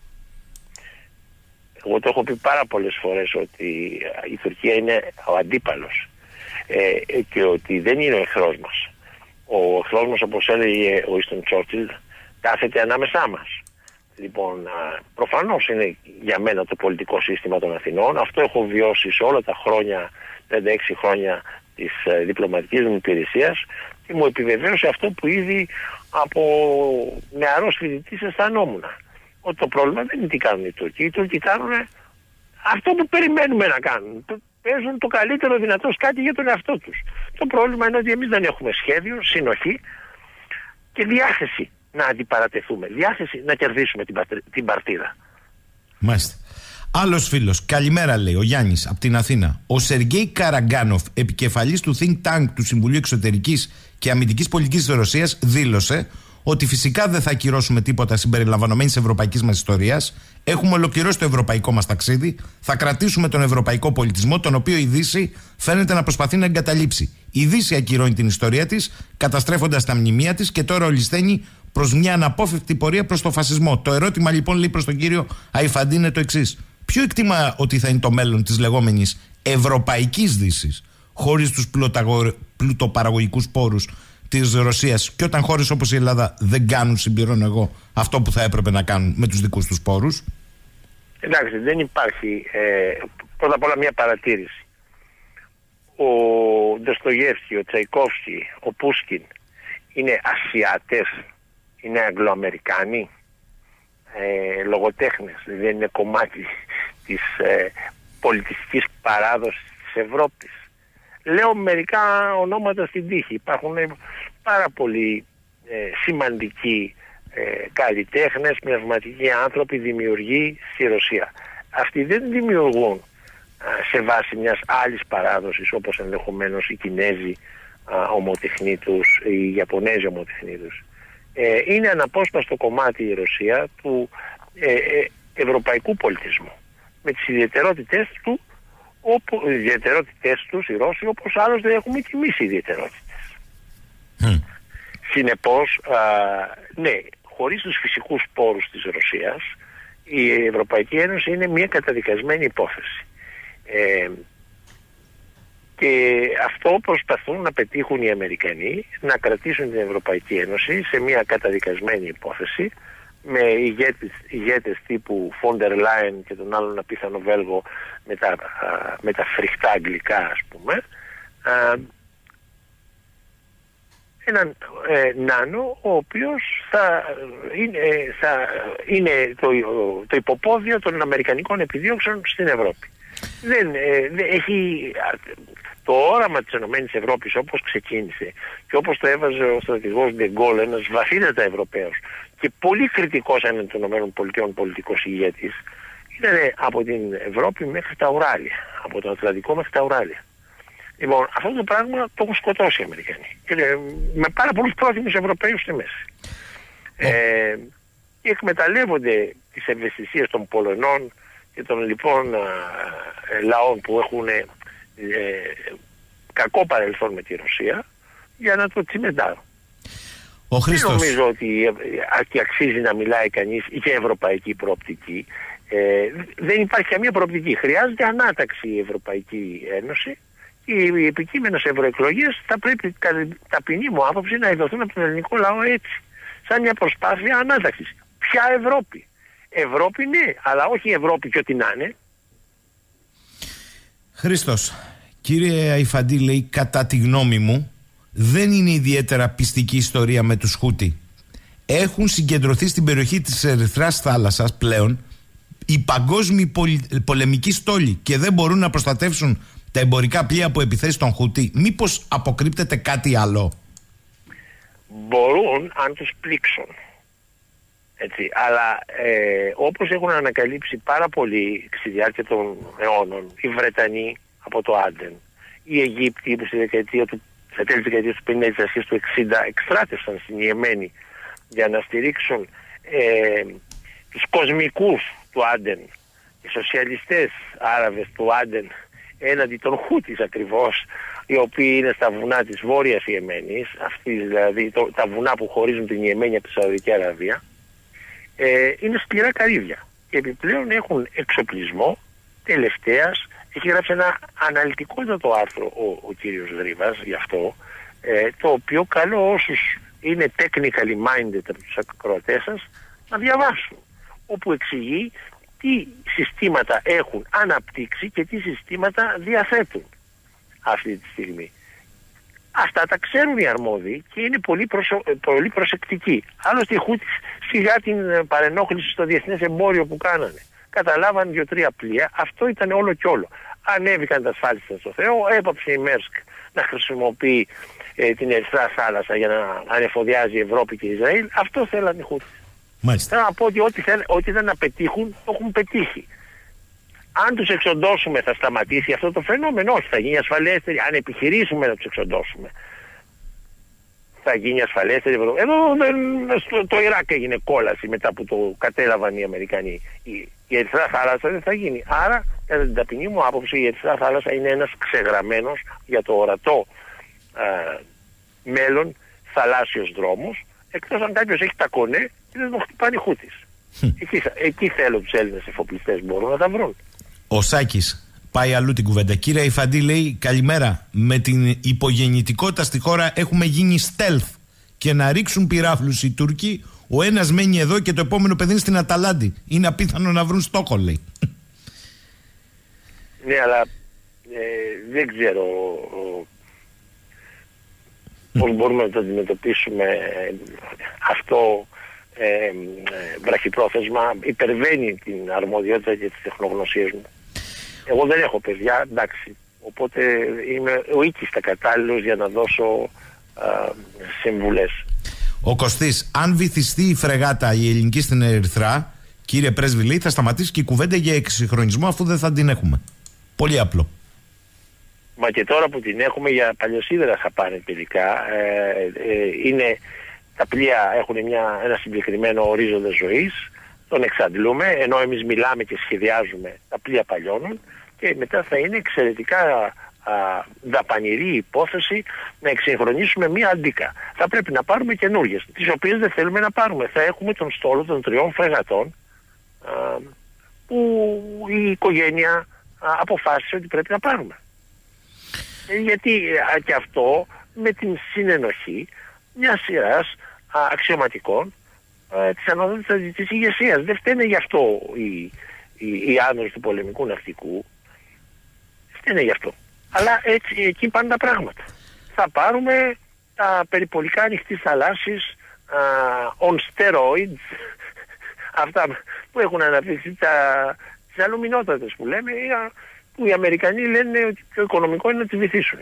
Speaker 2: Εγώ το έχω πει πάρα πολλές φορές ότι η Τουρκία είναι ο αντίπαλος ε, και ότι δεν είναι ο εχθρός μας. Ο εχθρός μας, όπως έλεγε ο Ίστον Τσόρτσιλ, κάθεται ανάμεσά μας. Λοιπόν, προφανώς είναι για μένα το πολιτικό σύστημα των Αθηνών. Αυτό έχω βιώσει σε όλα τα χρόνια, πέντε έξι χρόνια της ε, διπλωματικής μου υπηρεσίας, και μου επιβεβαίωσε αυτό που ήδη από νεαρός φοιτητής αισθανόμουν. Ότι το πρόβλημα δεν είναι τι κάνουν οι Τούρκοι. Οι Τούρκοι κάνουν αυτό που περιμένουμε να κάνουν. Παίζουν το καλύτερο δυνατό σκάκι για τον εαυτό τους. Το πρόβλημα είναι ότι εμείς δεν έχουμε σχέδιο, συνοχή και διάθεση να αντιπαρατεθούμε. Διάθεση να κερδίσουμε την, πατρι... την παρτίδα.
Speaker 1: Μάλιστα. Άλλος φίλος, καλημέρα λέει ο Γιάννης από την Αθήνα. Ο Σεργέη Καραγκάνοφ, επικεφαλής του Think Tank του Συμβουλίου Εξωτερικής και Αμυντικής Πολιτικής της Ρωσίας, δήλωσε ότι φυσικά δεν θα ακυρώσουμε τίποτα συμπεριλαμβανομένης ευρωπαϊκής μας ιστορίας. Έχουμε ολοκληρώσει το ευρωπαϊκό μας ταξίδι. Θα κρατήσουμε τον ευρωπαϊκό πολιτισμό, τον οποίο η Δύση φαίνεται να προσπαθεί να εγκαταλείψει. Η Δύση ακυρώνει την ιστορία της, καταστρέφοντας τα μνημεία της, και τώρα ολισθαίνει προς μια αναπόφευκτη πορεία προς το φασισμό. Το ερώτημα λοιπόν, λέει προς τον κύριο Αϊφαντή, είναι το εξής. Ποιο εκτιμά ότι θα είναι το μέλλον της λεγόμενης Ευρωπαϊκής Δύσης, χωρίς τους πλουτοπαραγωγικούς πόρους της Ρωσίας, και όταν χώρες όπως η Ελλάδα δεν κάνουν, συμπληρώνω εγώ, αυτό που θα έπρεπε να κάνουν με τους δικούς τους πόρους?
Speaker 2: Εντάξει, δεν υπάρχει ε, πρώτα απ' όλα μια παρατήρηση. Ο Ντοστογεύσκη, ο Τσαϊκόφσκι, ο Πούσκιν είναι Ασιάτες, είναι Αγγλοαμερικάνοι, ε, λογοτέχνες, δεν είναι κομμάτι της ε, πολιτιστικής παράδοσης της Ευρώπης. Λέω μερικά ονόματα στην τύχη. Υπάρχουν πάρα πολλοί ε, σημαντικοί ε, καλλιτέχνες, πνευματικοί άνθρωποι, δημιουργοί στη Ρωσία. Αυτοί δεν δημιουργούν α, σε βάση μιας άλλης παράδοσης, όπως ενδεχομένως οι Κινέζοι ομοτεχνίτους, οι Ιαπωνέζοι ομοτεχνίτους. Ε, είναι αναπόσπαστο κομμάτι η Ρωσία του ε, ε, ευρωπαϊκού πολιτισμού, με τις ιδιαιτερότητες του, όπου οι ιδιαιτερότητες τους οι Ρώσοι, όπως άλλωστε έχουμε και εμείς οι ιδιαιτερότητες. Mm. Συνεπώς, α, ναι, χωρίς τους φυσικούς πόρους της Ρωσίας, η Ευρωπαϊκή Ένωση είναι μια καταδικασμένη υπόθεση. Ε, και αυτό προσπαθούν να πετύχουν οι Αμερικανοί, να κρατήσουν την Ευρωπαϊκή Ένωση σε μια καταδικασμένη υπόθεση, με ηγέτες, ηγέτες τύπου Φόντερ Λάιν και τον άλλον απίθανο Βέλγο με τα, α, με τα φρικτά αγγλικά, ας πούμε, α, έναν ε, νάνο ο οποίος θα είναι, θα είναι το, το υποπόδιο των αμερικανικών επιδίωξεων στην Ευρώπη. Δεν, ε, δεν έχει το όραμα της ΕΕ όπως ξεκίνησε και όπως το έβαζε ο στρατηγός Ντεγκόλ, ένας βαθύτατα Ευρωπαίος και πολύ κριτικός έναν των ΗΠΑ πολιτικός ηγέτης, ήταν από την Ευρώπη μέχρι τα Ουράλια, από τον Ατλαντικό μέχρι τα Ουράλια. Λοιπόν, αυτό το πράγμα το έχουν σκοτώσει οι Αμερικανοί. Και, με πάρα πολλούς πρόθυμους Ευρωπαίους στη μέση. Oh. Ε, και εκμεταλλεύονται τις ευαισθησίες των Πολωνών και των λοιπόν α, λαών που έχουν ε, κακό παρελθόν με τη Ρωσία για να το τσιμεντάρουν.
Speaker 1: Ο Χρήστος.
Speaker 2: Δεν νομίζω ότι ε, αξίζει να μιλάει κανείς για ευρωπαϊκή προοπτική. Ε, δεν υπάρχει καμία προοπτική. Χρειάζεται ανάταξη η Ευρωπαϊκή Ένωση οι επικείμενες ευρωεκλογές θα πρέπει κατά ταπεινή μου άποψη να ειδωθούν από τον ελληνικό λαό έτσι. Σαν μια προσπάθεια ανάταξης. Ποια Ευρώπη? Ευρώπη ναι, αλλά όχι Ευρώπη και ό,τι να είναι.
Speaker 1: Χρήστος, κύριε Αϊφαντή, λέει, κατά τη γνώμη μου δεν είναι ιδιαίτερα πιστική ιστορία με τους Χούτι. Έχουν συγκεντρωθεί στην περιοχή της Ερυθράς θάλασσας πλέον οι παγκόσμιοι πολεμικοί στόλοι και δεν μπορούν να προστατεύσουν τα εμπορικά πλοία από επιθέσεις των Χούτι. Μήπως αποκρύπτεται κάτι άλλο?
Speaker 2: Μπορούν αν τους πλήξουν. Έτσι, αλλά ε, όπως έχουν ανακαλύψει πάρα πολύ στη διάρκεια των αιώνων, οι Βρετανοί από το Άντεν, οι Αιγύπτιοι που στη δεκαετία του, στα τέλη της δεκαετίας του πενήντα, στις αρχές του εξήντα εξтрάτευσαν στην Ιεμένη για να στηρίξουν ε, τους κοσμικούς του Άντεν, οι σοσιαλιστές Άραβες του Άντεν έναντι των Χούτις ακριβώς, οι οποίοι είναι στα βουνά της Βόρειας Ιεμένης, αυτοί δηλαδή το, τα βουνά που χωρίζουν την Ιεμένη από τη Σαουδική Αραβία. Ε, είναι σκληρά καρύδια και επιπλέον έχουν εξοπλισμό τελευταίας. Έχει γράψει ένα αναλυτικότατο άρθρο ο, ο κύριος Δρύβας γι' αυτό, ε, το οποίο καλώ όσους είναι technically minded από τους ακροατές σας να διαβάσουν, όπου εξηγεί τι συστήματα έχουν αναπτύξει και τι συστήματα διαθέτουν αυτή τη στιγμή. Αυτά τα ξέρουν οι αρμόδιοι και είναι πολύ, προσω... πολύ προσεκτικοί. Άλλωστε οι Χούτις σιγά την παρενόχληση στο διεθνές εμπόριο που κάνανε. Καταλάβαν δύο-τρία πλοία, αυτό ήταν όλο κι όλο. Ανέβηκαν τα ασφάλιστα στο Θεό, έπαψε η Μέρσκ να χρησιμοποιεί ε, την Ερυθρά θάλασσα για να ανεφοδιάζει η Ευρώπη και η Ισραήλ. Αυτό θέλαν οι Χούτις.
Speaker 1: Μάλιστα.
Speaker 2: Θέλω να πω ότι ό,τι, θέλ, ό,τι ήταν να πετύχουν, το έχουν πετύχει. Αν τους εξοντώσουμε θα σταματήσει αυτό το φαινόμενο? Όχι, θα γίνει ασφαλέστερη. Αν επιχειρήσουμε να τους εξοντώσουμε, θα γίνει ασφαλέστερη. Εδώ στο το Ιράκ έγινε κόλαση μετά που το κατέλαβαν οι Αμερικανοί. Η, η Ερυθρά θάλασσα δεν θα γίνει. Άρα, κατά την ταπεινή μου άποψη, η Ερυθρά θάλασσα είναι ένας ξεγραμμένος για το ορατό ε, μέλλον θαλάσσιος δρόμος, εκτός αν κάποιος έχει τα κονέ και δεν τον χτυπάνε οι Χούτις. εκεί, εκεί θέλω τους Έλληνες εφοπλιστές, μπορούν να τα βρουν.
Speaker 1: Ο Σάκης πάει αλλού την κουβέντα. Κύριε Αϊφαντή, λέει, καλημέρα. Με την υπογεννητικότητα στη χώρα έχουμε γίνει stealth και να ρίξουν πυράβλους οι Τούρκοι. Ο ένας μένει εδώ και το επόμενο παιδί είναι στην Αταλάντη. Είναι απίθανο να βρουν στόχο, λέει.
Speaker 2: Ναι, αλλά ε, δεν ξέρω πώς μπορούμε να το αντιμετωπίσουμε αυτό ε, ε, βραχυπρόθεσμα. Υπερβαίνει την αρμοδιότητα και τις τεχνογνωσίες μου. Εγώ δεν έχω παιδιά, εντάξει, οπότε είμαι ο οίκιστα κατάλληλος για να δώσω α, συμβουλές.
Speaker 1: Ο Κωστής, αν βυθιστεί η φρεγάτα η ελληνική στην Ερυθρά, κύριε Πρέσβη, λέει, θα σταματήσει και η κουβέντα για εξυγχρονισμό, αφού δεν θα την έχουμε. Πολύ απλό.
Speaker 2: Μα και τώρα που την έχουμε, για παλιοσίδερα θα πάνε τελικά. Ε, ε, είναι, τα πλοία έχουν μια, ένα συγκεκριμένο ορίζοντα ζωής, τον εξαντλούμε, ενώ εμείς μιλάμε και σχεδιάζουμε τα πλοία παλιώνων, και μετά θα είναι εξαιρετικά α, δαπανηρή υπόθεση να εξυγχρονίσουμε μία αντίκα. Θα πρέπει να πάρουμε καινούργιες, τις οποίες δεν θέλουμε να πάρουμε. Θα έχουμε τον στόλο των τριών φρεγατών α, που η οικογένεια α, αποφάσισε ότι πρέπει να πάρουμε. Ε, γιατί α, και αυτό με την συνενοχή μιας σειράς α, αξιωματικών α, της ανώτατης της ηγεσίας. Δεν φταίνε γι' αυτό οι, οι, οι άνδρες του πολεμικού ναυτικού. Φταίνε γι' αυτό. Αλλά έτσι εκεί πάνε τα πράγματα. Θα πάρουμε τα περιπολικά ανοιχτής θαλάσσης uh, on steroids, αυτά που έχουν αναπτύξει, τα, τις αλουμινότατες που λέμε, που οι Αμερικανοί λένε ότι πιο οικονομικό είναι να τις βυθίσουν.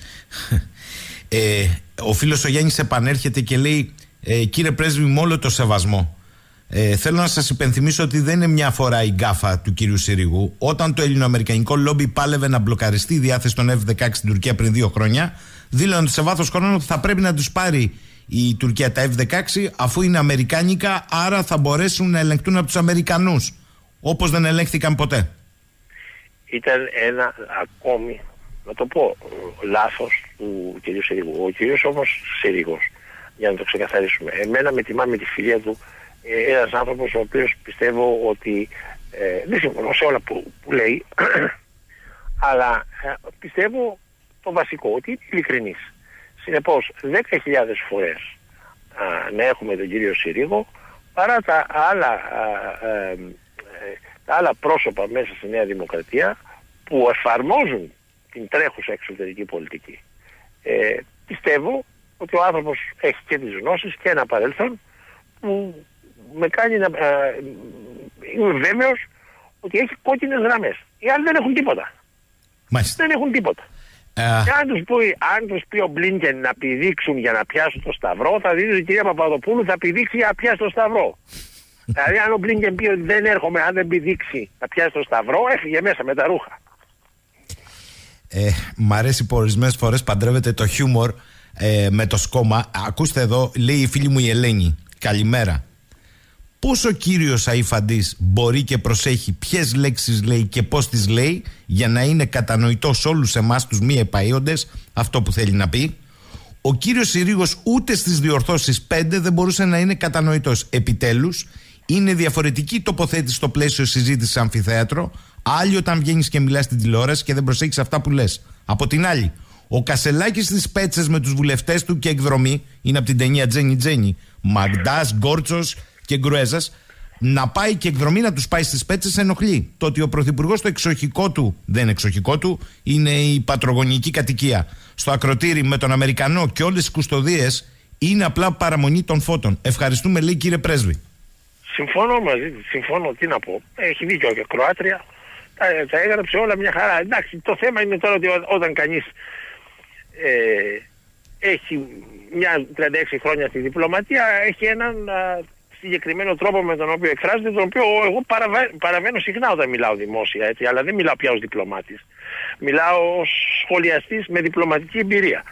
Speaker 1: Ε, ο φίλος ο Γιάννης επανέρχεται και λέει, ε, κύριε Πρέσβη, με όλο το σεβασμό, Ε, θέλω να σας υπενθυμίσω ότι δεν είναι μια φορά η γκάφα του κυρίου Συρίγου. Όταν το ελληνοαμερικανικό λόμπι πάλευε να μπλοκαριστεί η διάθεση των εφ δεκαέξι στην Τουρκία πριν δύο χρόνια, δήλωνε σε βάθος χρόνου ότι θα πρέπει να τους πάρει η Τουρκία τα εφ δεκαέξι, αφού είναι αμερικάνικα, άρα θα μπορέσουν να ελεγχτούν από τους Αμερικανούς, όπως δεν ελέγχθηκαν ποτέ.
Speaker 2: Ήταν ένα ακόμη, να το πω, λάθος του κυρίου Συρίγου. Ο κυρίος όμως Συρίγος, για να το ξεκαθαρίσουμε, εμένα με τιμά με τη φιλία του, ένας άνθρωπος ο οποίος πιστεύω ότι ε, δεν συμφωνώ σε όλα που, που λέει, αλλά ε, πιστεύω το βασικό, ότι είναι ειλικρινής. Συνεπώς, δέκα χιλιάδες φορές α, να έχουμε τον κύριο Συρίγο, παρά τα άλλα, α, α, α, τα άλλα πρόσωπα μέσα στη Νέα Δημοκρατία που εφαρμόζουν την τρέχουσα εξωτερική πολιτική. Ε, πιστεύω ότι ο άνθρωπος έχει και τις γνώσεις και ένα παρελθόν που με κάνει να... Α, είμαι βέβαιος ότι έχει κόκκινες γραμμές. Οι άλλοι δεν έχουν τίποτα.
Speaker 1: Μάλιστα.
Speaker 2: Δεν έχουν τίποτα. Uh... Και αν τους, πει, αν τους πει ο Μπλίνκεν να πηδήξουν για να πιάσουν το σταυρό, θα δείτε ότι η κυρία Παπαδοπούλου θα πηδήξει για να πιάσει το σταυρό. Δηλαδή αν ο Μπλίνκεν πει ότι δεν έρχομαι, αν δεν πηδήξει να πιάσει το σταυρό, έφυγε μέσα με τα ρούχα.
Speaker 1: Ε, μ' αρέσει που ορισμένες φορές παντρεύεται το χιούμορ ε, με το σκόμα. Ακούστε εδώ, λέει η φίλη μου η Ελένη. Καλημέρα. Πώς ο κύριος Αϊφαντής μπορεί και προσέχει ποιες λέξεις λέει και πώς τις λέει για να είναι κατανοητό σε όλους εμάς τους μη επαΐοντες αυτό που θέλει να πει. Ο κύριος Συρίγος ούτε στις διορθώσεις πέντε δεν μπορούσε να είναι κατανοητός. Επιτέλους, είναι διαφορετική τοποθέτηση στο πλαίσιο συζήτησης αμφιθέατρο, άλλη όταν βγαίνεις και μιλάς στην τηλεόραση και δεν προσέχεις αυτά που λες. Από την άλλη, ο Κασελάκης στις πέτσες με τους βουλευτές του και εκδρομή, είναι από την ταινία Τζένι Τζένι, Μαγντάς, Γκόρτσος και Γκρουέζας, να πάει και εκδρομή να τους πάει στις πέτσες ενοχλεί. Το ότι ο πρωθυπουργός στο εξοχικό του, δεν είναι εξοχικό του, είναι η πατρογονική κατοικία, στο ακροτήρι με τον Αμερικανό και όλες τις κουστοδίες, είναι απλά παραμονή των φώτων. Ευχαριστούμε, λέει, κύριε Πρέσβη.
Speaker 2: Συμφωνώ μαζί της, συμφωνώ, τι να πω. Έχει δίκιο και Κροάτρια, τα, τα έγραψε όλα μια χαρά. Εντάξει, το θέμα είναι τώρα ότι ό, όταν κανείς ε, έχει μια τριάντα έξι χρόνια στη διπλωματία, έχει έναν α, συγκεκριμένο τρόπο με τον οποίο εκφράζεται, τον οποίο εγώ παραβα... παραβαίνω συχνά όταν μιλάω δημόσια, έτσι, αλλά δεν μιλάω πια ως διπλωμάτης. Μιλάω ως σχολιαστής με διπλωματική εμπειρία.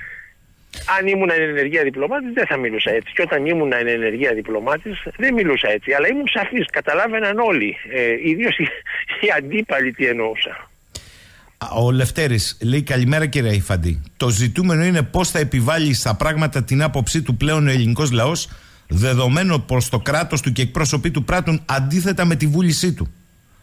Speaker 2: Αν ήμουν εν ενεργεία διπλωμάτης δεν θα μιλούσα έτσι. Και όταν ήμουν εν ενεργεία διπλωμάτης δεν μιλούσα έτσι. Αλλά ήμουν σαφής. Καταλάβαιναν όλοι. Ε, ιδίως οι, οι αντίπαλοι τι εννοούσα.
Speaker 1: Ο Λευτέρης λέει καλημέρα κύριε Αϊφαντή. Το ζητούμενο είναι πώς θα επιβάλλει στα πράγματα την άποψή του πλέον ο ελληνικός λαός, δεδομένο πως το κράτος του και εκπρόσωποι του πράττουν αντίθετα με τη βούλησή του.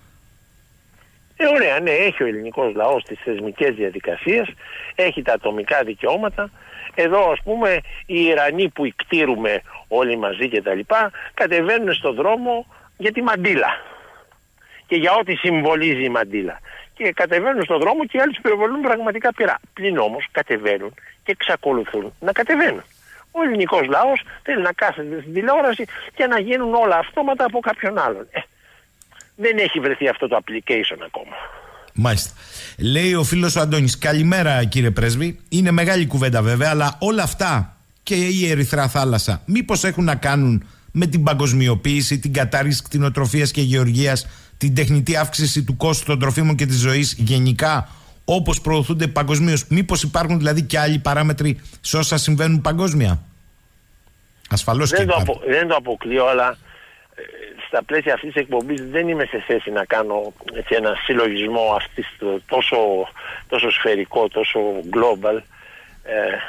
Speaker 2: Ε, ωραία, ναι, έχει ο ελληνικός λαός τις θεσμικές διαδικασίες, έχει τα ατομικά δικαιώματα. Εδώ ας πούμε οι Ιρανοί που ικτήρουμε όλοι μαζί και τα λοιπά κατεβαίνουν στον δρόμο για τη μαντήλα και για ό,τι συμβολίζει η μαντήλα. Και κατεβαίνουν στον δρόμο και οι άλλοι πυροβολούν πραγματικά πυρά. Πλην όμως κατεβαίνουν και εξακολουθούν να κατεβαίνουν. Ο ελληνικός λαός θέλει να κάθεται στην τηλεόραση και να γίνουν όλα αυτόματα από κάποιον άλλον. Ε, δεν έχει βρεθεί αυτό το application ακόμα.
Speaker 1: Μάλιστα. Λέει ο φίλος ο Αντώνης, καλημέρα κύριε Πρέσβη. Είναι μεγάλη κουβέντα βέβαια, αλλά όλα αυτά και η Ερυθρά Θάλασσα μήπως έχουν να κάνουν με την παγκοσμιοποίηση, την κατάργηση κτηνοτροφίας και γεωργίας, την τεχνητή αύξηση του κόστου των τροφίμων και της ζωής γενικά, όπως προωθούνται παγκοσμίως? Μήπως υπάρχουν δηλαδή και άλλοι παράμετροι σε όσα συμβαίνουν παγκόσμια? Ασφαλώς
Speaker 2: δεν
Speaker 1: και
Speaker 2: το, απο, δεν το αποκλείω, αλλά ε, στα πλαίσια αυτής της εκπομπής δεν είμαι σε θέση να κάνω έτσι, ένα συλλογισμό αυτής το, τόσο, τόσο σφαιρικό, τόσο global. Ε,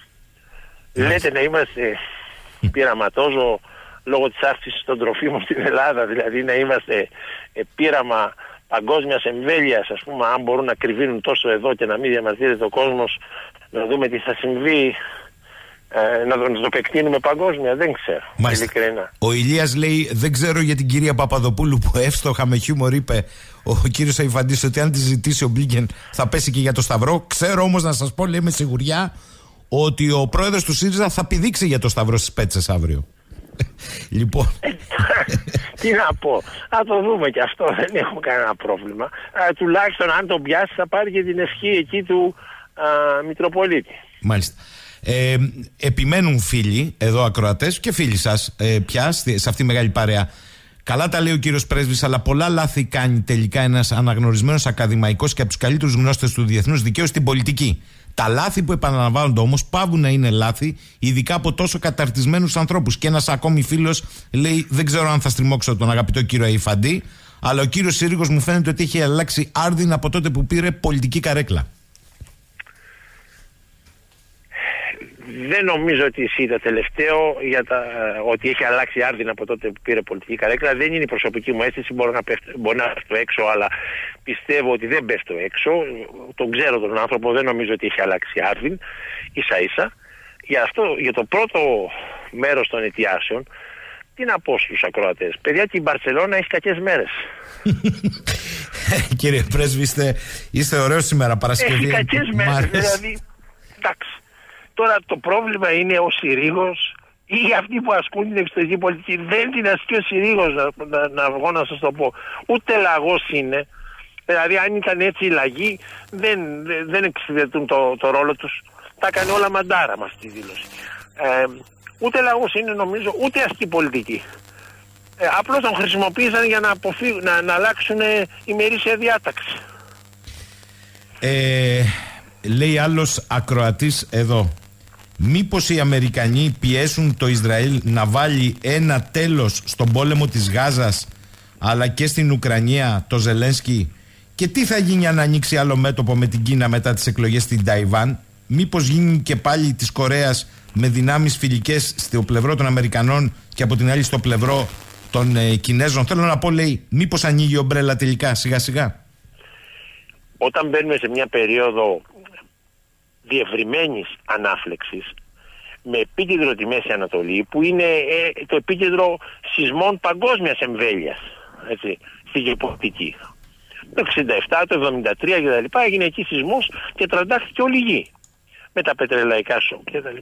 Speaker 2: λέτε να είμαστε πειραματόζω λόγω της αύξησης των τροφίμων στην Ελλάδα, δηλαδή να είμαστε ε, πείραμα παγκόσμιας εμβέλειας, ας πούμε, αν μπορούν να κρυβίνουν τόσο εδώ και να μην διαμαρτύρεται ο κόσμος, να δούμε τι θα συμβεί, ε, να, το, να το επεκτείνουμε παγκόσμια, δεν ξέρω. Ειλικρινά.
Speaker 1: Ο Ηλίας λέει, δεν ξέρω για την κυρία Παπαδοπούλου που εύστοχα με χιούμορ είπε ο κύριος Αϊφαντής ότι αν τη ζητήσει ο Μπλίνκεν θα πέσει και για το Σταυρό. Ξέρω όμως να σας πω, λέει με σιγουριά, ότι ο πρόεδρος του ΣΥΡΙΖΑ θα πηδήξει για το Σταυρό στις Πέτσες αύριο. Λοιπόν.
Speaker 2: Τι να πω, θα το δούμε και αυτό, δεν έχω κανένα πρόβλημα. Α, τουλάχιστον αν τον πιάσει θα πάρει και την ευχή εκεί του α, Μητροπολίτη.
Speaker 1: Μάλιστα. Ε, επιμένουν φίλοι εδώ ακροατές και φίλοι σας ε, πια σε αυτή τη μεγάλη παρέα. Καλά τα λέει ο κύριος Πρέσβης, αλλά πολλά λάθη κάνει τελικά ένας αναγνωρισμένος ακαδημαϊκός και από τους καλύτερους γνώστες του διεθνούς δικαίου στην πολιτική. Τα λάθη που επαναλαμβάνονται όμως πάβουν να είναι λάθη, ειδικά από τόσο καταρτισμένους ανθρώπους. Και ένας ακόμη φίλος λέει: δεν ξέρω αν θα στριμώξω τον αγαπητό κύριο Αϊφαντή, αλλά ο κύριος Συρίγος μου φαίνεται ότι έχει αλλάξει άρδιν από τότε που πήρε πολιτική καρέκλα.
Speaker 2: δεν νομίζω ότι εσύ το τελευταίο για τα, ότι έχει αλλάξει άρδιν από τότε που πήρε πολιτική καρέκλα. Δεν είναι η προσωπική μου αίσθηση, μπορεί να πέφτω, μπορεί να πέφτω έξω, αλλά πιστεύω ότι δεν πέφτω έξω. Τον ξέρω τον άνθρωπο, δεν νομίζω ότι έχει αλλάξει άρδιν, ίσα ίσα. Για, αυτό, για το πρώτο μέρος των αιτιάσεων, τι να πω στους ακροατές. Παιδιά, και η Μπαρσελόνα έχει κακές μέρες.
Speaker 1: Κύριε Πρέσβη, είστε, είστε ωραίος σήμερα, Παρασκευή.
Speaker 2: Έχει κακές μέρες, δηλαδή, εντάξει. Τώρα το πρόβλημα είναι ο Συρίγος ή αυτοί που ασκούν την εξωτερική πολιτική. Δεν την ασκεί ο Συρίγος, να, να, να βγω να σας το πω. Ούτε λαγός είναι. Δηλαδή αν ήταν έτσι οι λαγοί δεν, δεν εξυπηρετούν το, το ρόλο τους. Τα έκανε όλα μαντάρα μας τη δήλωση. Ε, ούτε λαγός είναι νομίζω, ούτε ασκεί πολιτική. Ε, απλώς τον χρησιμοποίησαν για να, αποφύγουν, να, να αλλάξουν ημερήσια διάταξη.
Speaker 1: Ε, λέει άλλος ακροατής εδώ. Μήπως οι Αμερικανοί πιέσουν το Ισραήλ να βάλει ένα τέλος στον πόλεμο της Γάζας, αλλά και στην Ουκρανία, το Ζελένσκι? Και τι θα γίνει αν ανοίξει άλλο μέτωπο με την Κίνα μετά τις εκλογές στην Ταϊβάν? Μήπως γίνει και πάλι της Κορέας με δυνάμεις φιλικές στο πλευρό των Αμερικανών και από την άλλη στο πλευρό των ε, Κινέζων? Θέλω να πω, λέει, μήπως ανοίγει η ομπρέλα τελικά σιγά σιγά?
Speaker 2: Όταν μπαίνουμε σε μια περίοδο διευρυμένης ανάφλεξης με επίκεντρο τη Μέση Ανατολή, που είναι ε, το επίκεντρο σεισμών παγκόσμιας εμβέλειας, έτσι, στη γεωπολιτική. Το εξήντα επτά, το εβδομήντα τρία κτλ. Έγινε εκεί σεισμός και τραντάχθηκε όλη η γη με τα πετρελαϊκά σοκ κτλ.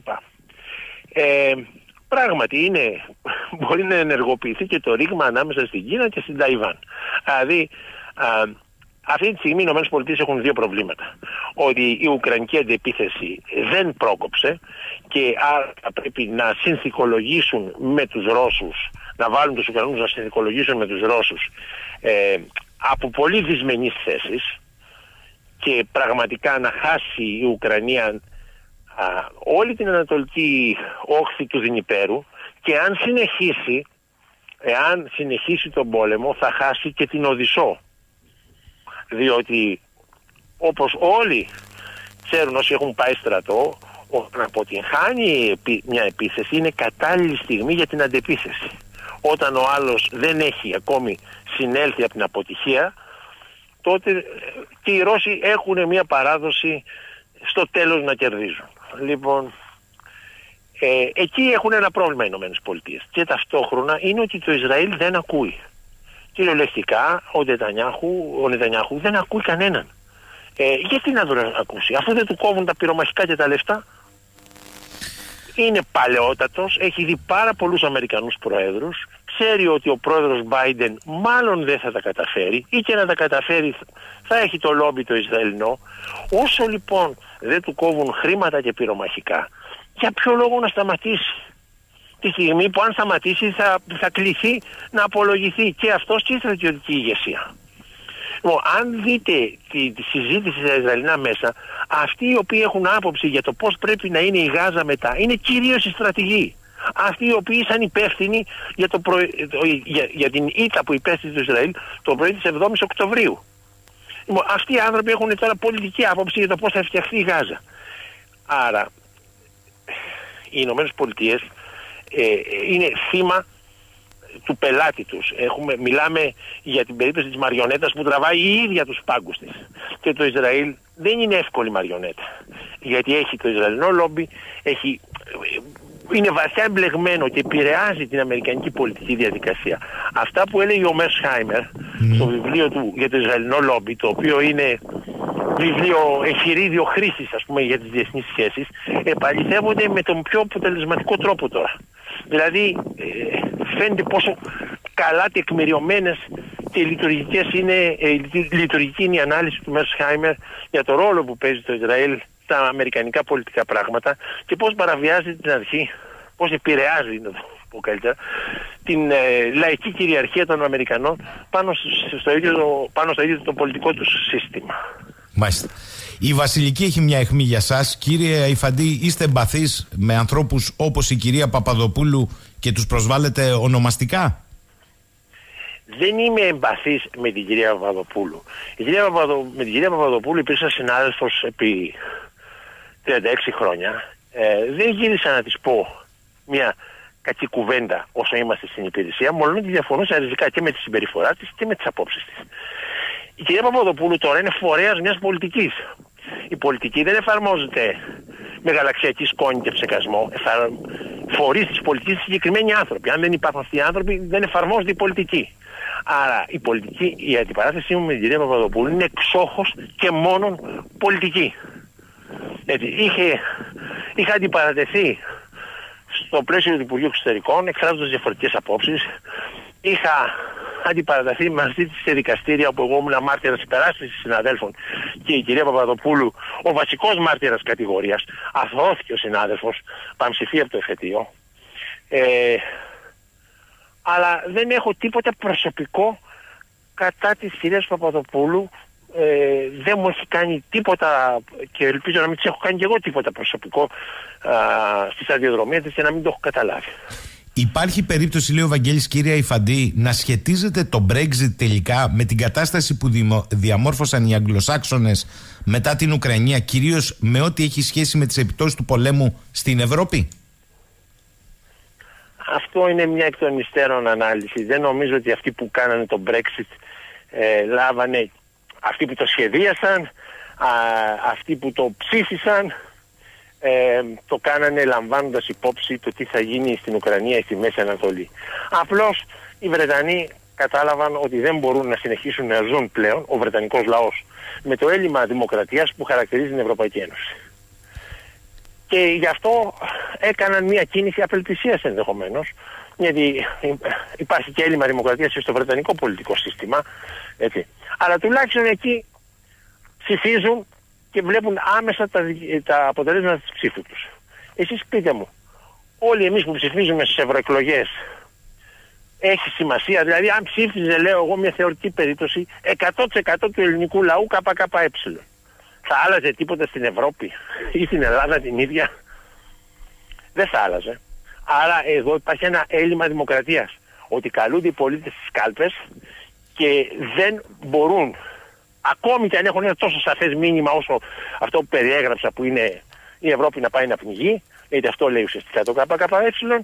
Speaker 2: Ε, πράγματι είναι, μπορεί να ενεργοποιηθεί και το ρήγμα ανάμεσα στην Κίνα και στην Ταϊβάν. Δηλαδή α, αυτή τη στιγμή οι ΗΠΑ έχουν δύο προβλήματα. Ότι η Ουκρανική αντεπίθεση δεν πρόκοψε και άρα θα πρέπει να συνθηκολογήσουν με τους Ρώσους, να βάλουν τους Ουκρανούς να συνθηκολογήσουν με τους Ρώσους ε, από πολύ δυσμενείς θέσεις και πραγματικά να χάσει η Ουκρανία α, όλη την ανατολική όχθη του Δνηπέρου, και αν συνεχίσει, εάν συνεχίσει τον πόλεμο θα χάσει και την Οδυσσό. Διότι όπως όλοι ξέρουν όσοι έχουν πάει στρατό, όταν αποτυγχάνει μια επίθεση είναι κατάλληλη στιγμή για την αντεπίθεση. Όταν ο άλλος δεν έχει ακόμη συνέλθει από την αποτυχία, τότε και οι Ρώσοι έχουν μια παράδοση στο τέλος να κερδίζουν. Λοιπόν, ε, εκεί έχουν ένα πρόβλημα οι Ηνωμένες Πολιτείες. Και ταυτόχρονα είναι ότι το Ισραήλ δεν ακούει. Κυριολεκτικά ο Νετανιάχου, ο Νετανιάχου δεν ακούει κανέναν. Ε, γιατί να τον ακούσει, αφού δεν του κόβουν τα πυρομαχικά και τα λεφτά? Είναι παλαιότατος, έχει δει πάρα πολλούς Αμερικανούς προέδρους, ξέρει ότι ο πρόεδρος Μπάιντεν μάλλον δεν θα τα καταφέρει, ή και να τα καταφέρει θα έχει το λόμπι το Ισραηλινό. Όσο λοιπόν δεν του κόβουν χρήματα και πυρομαχικά, για ποιο λόγο να σταματήσει? Τη στιγμή που αν σταματήσει θα, θα κληθεί να απολογηθεί και αυτός και η στρατιωτική ηγεσία. Λοιπόν, αν δείτε τη, τη συζήτηση στα Ισραηλινά μέσα, αυτοί οι οποίοι έχουν άποψη για το πώς πρέπει να είναι η Γάζα μετά, είναι κυρίως οι στρατηγοί. Αυτοί οι οποίοι ήταν υπεύθυνοι για, το προ... για, για την ήττα που υπέστη το Ισραήλ το πρωί της εβδόμης Οκτωβρίου. Λοιπόν, αυτοί οι άνθρωποι έχουν τώρα πολιτική άποψη για το πώς θα φτιαχτεί η Γάζα. Άρα, οι Ηνωμένες Πολιτείες ε, είναι θύμα του πελάτη τους. Έχουμε, μιλάμε για την περίπτωση της μαριονέτας που τραβάει η ίδια τους πάγκους της. Και το Ισραήλ δεν είναι εύκολη μαριονέτα. Γιατί έχει το Ισραηλινό λόμπι, έχει, είναι βαθιά εμπλεγμένο και επηρεάζει την αμερικανική πολιτική διαδικασία. Αυτά που έλεγε ο Μέρσχάιμερ mm. στο βιβλίο του για το Ισραηλινό λόμπι, το οποίο είναι βιβλίο εγχειρίδιο χρήσης, ας πούμε, για τις διεθνείς σχέσεις, επαληθεύονται με τον πιο αποτελεσματικό τρόπο τώρα. Δηλαδή ε, φαίνεται πόσο καλά τεκμηριωμένες και λειτουργικές είναι, ε, λειτουργική είναι η ανάλυση του Μέρσχάιμερ για το ρόλο που παίζει το Ισραήλ στα αμερικανικά πολιτικά πράγματα και πώς παραβιάζει την αρχή, πώς επηρεάζει, να το πω καλύτερα, την ε, λαϊκή κυριαρχία των Αμερικανών πάνω στο ίδιο, πάνω στο ίδιο το πολιτικό τους σύστημα.
Speaker 1: Μάλιστα. Η Βασιλική έχει μια αιχμή για σας. Κύριε Αϊφαντή, είστε εμπαθείς με ανθρώπους όπως η κυρία Παπαδοπούλου και τους προσβάλλετε ονομαστικά?
Speaker 2: Δεν είμαι εμπαθής με την κυρία Παπαδοπούλου. Η κυρία Παπαδο... Με την κυρία Παπαδοπούλου υπήρξα συνάδελφος επί τριάντα έξι χρόνια Ε, δεν γύρισα να της πω μια κακή κουβέντα όσο είμαστε στην υπηρεσία, μόνο ότι διαφωνούσα ριζικά και με τη συμπεριφορά της και με τις απόψεις της. Η κυρία Παπαδοπούλου τώρα είναι φορέας μιας πολιτικής. Η πολιτική δεν εφαρμόζεται με γαλαξιακή σκόνη και ψεκασμό. Εφαρ... Φορείς της πολιτικής συγκεκριμένοι άνθρωποι. Αν δεν υπάρχουν αυτοί οι άνθρωποι, δεν εφαρμόζεται η πολιτική. Άρα η πολιτική, η αντιπαράθεσή μου με την κυρία Παπαδοπούλου είναι εξόχως και μόνον πολιτική. Έτσι, είχε, είχα αντιπαρατεθεί στο πλαίσιο του Υπουργείου Εξωτερικών, εκφράζοντας διαφορετικές απόψεις. Είχα αντιπαραταθεί μαζί της σε δικαστήρια όπου εγώ ήμουν μάρτυρας υπεράσπισης συναδέλφων και η κυρία Παπαδοπούλου, ο βασικός μάρτυρας κατηγορίας, αθώθηκε ο συνάδελφος, πανψηφί από το εφετείο. Ε, αλλά δεν έχω τίποτα προσωπικό κατά της κυρίας Παπαδοπούλου. Ε, δεν μου έχει κάνει τίποτα και ελπίζω να μην της έχω κάνει και εγώ τίποτα προσωπικό α, στη σταδιοδρομία της και να μην το έχω καταλάβει.
Speaker 1: Υπάρχει περίπτωση, λέει ο Βαγγέλης, κυρία Υφαντή, να σχετίζεται το Brexit τελικά με την κατάσταση που διαμόρφωσαν οι Αγγλοσάξονες μετά την Ουκρανία, κυρίως με ό,τι έχει σχέση με τις επιπτώσεις του πολέμου στην Ευρώπη?
Speaker 2: Αυτό είναι μια εκ των υστέρων ανάλυση. Δεν νομίζω ότι αυτοί που κάνανε το Brexit ε, λάβανε, αυτοί που το σχεδίασαν, α, αυτοί που το ψήφισαν, ε, το κάνανε λαμβάνοντας υπόψη το τι θα γίνει στην Ουκρανία ή στη Μέση Ανατολή. Απλώς οι Βρετανοί κατάλαβαν ότι δεν μπορούν να συνεχίσουν να ζουν πλέον, ο Βρετανικός λαός, με το έλλειμμα δημοκρατίας που χαρακτηρίζει την Ευρωπαϊκή Ένωση. Και γι' αυτό έκαναν μια κίνηση απελπισίας ενδεχομένως, γιατί υπάρχει και έλλειμμα δημοκρατίας στο βρετανικό πολιτικό σύστημα, έτσι. Αλλά τουλάχιστον εκεί ψηφίζουν και βλέπουν άμεσα τα, τα αποτελέσματα της ψήφου τους. Εσείς πείτε μου, όλοι εμείς που ψηφίζουμε στις ευρωεκλογές, έχει σημασία? Δηλαδή αν ψήφιζε, λέω εγώ, μια θεωρητική περίπτωση, εκατό τοις εκατό του ελληνικού λαού ΚΚΕ, θα άλλαζε τίποτα στην Ευρώπη ή στην Ελλάδα την ίδια? Δεν θα άλλαζε. Άρα εδώ υπάρχει ένα έλλειμμα δημοκρατίας, ότι καλούνται οι πολίτες στις κάλπες και δεν μπορούν, ακόμη και αν έχουν ένα τόσο σαφές μήνυμα όσο αυτό που περιέγραψα, που είναι η Ευρώπη να πάει να πνιγεί, γιατί αυτό λέει ουσιαστικά το ΚΚΕ,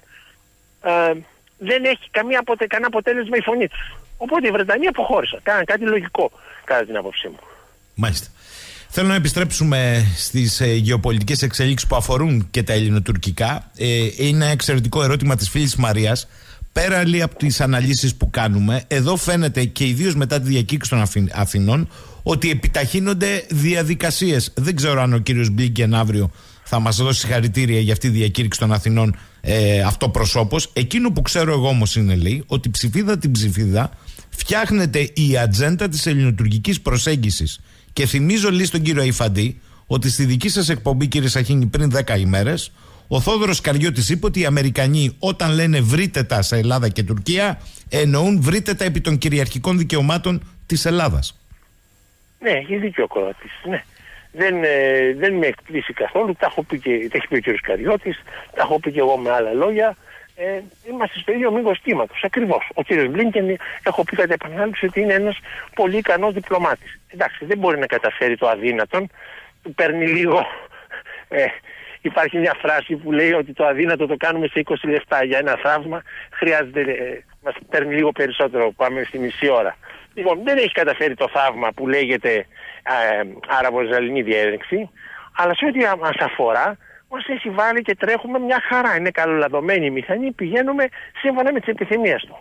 Speaker 2: ε, δεν έχει καμία αποτε, κανένα αποτέλεσμα η φωνή τους. Οπότε οι Βρετανοί αποχώρησαν. Κάναν κάτι λογικό, κατά την άποψή μου.
Speaker 1: Μάλιστα. Θέλω να επιστρέψουμε στις ε, γεωπολιτικές εξελίξεις που αφορούν και τα ελληνοτουρκικά. Ε, είναι ένα εξαιρετικό ερώτημα της φίλης Μαρίας. Πέρα λέει από τις αναλύσεις που κάνουμε, εδώ φαίνεται και ιδίως μετά τη διακήρυξη των Αθηνών ότι επιταχύνονται διαδικασίες. Δεν ξέρω αν ο κύριος Μπλίνκεν αύριο θα μας δώσει συγχαρητήρια για αυτή τη διακήρυξη των Αθηνών ε, αυτό προσώπως. Εκείνο που ξέρω εγώ όμως είναι, λέει, ότι ψηφίδα την ψηφίδα φτιάχνεται η ατζέντα της ελληνοτουρκικής προσέγγισης. Και θυμίζω, λέει, στον κύριο Υφαντή ότι στη δική σας εκπομπή, κύριε Σαχίνη, πριν δέκα ημέρες, ο Θόδωρος Καριώτης είπε ότι οι Αμερικανοί όταν λένε βρείτε τα σε Ελλάδα και Τουρκία, εννοούν βρείτε τα επί των κυριαρχικών δικαιωμάτων της Ελλάδας.
Speaker 2: Ναι, έχει δίκιο ο Κροατής, ναι. Δεν, ε, δεν με εκπλήσει καθόλου, τα έχω πει και, τα έχει πει ο κύριος Καριώτης, τα έχω πει και εγώ με άλλα λόγια. Ε, είμαστε στο ίδιο μήκος κύματος, ακριβώς. Ο κύριος Μπλίνκεν, έχω πει κατά επανάληψη, ότι είναι ένας πολύ ικανός διπλωμάτης. Εντάξει, δεν μπορεί να καταφέρει το αδύνατον, του παίρνει λίγο... Ε, υπάρχει μια φράση που λέει ότι το αδύνατο το κάνουμε σε είκοσι λεπτά. Για ένα θαύμα χρειάζεται, ε, μας παίρνει λίγο περισσότερο, πάμε στη μισή ώρα. Λοιπόν, δεν έχει καταφέρει το θαύμα που λέγεται ε, Άραβο-Ισραηλινή διένεξη, αλλά σε ό,τι μας αφορά, μας έχει βάλει και τρέχουμε μια χαρά. Είναι καλολαδωμένη η μηχανή, πηγαίνουμε σύμφωνα με τις επιθυμίες του.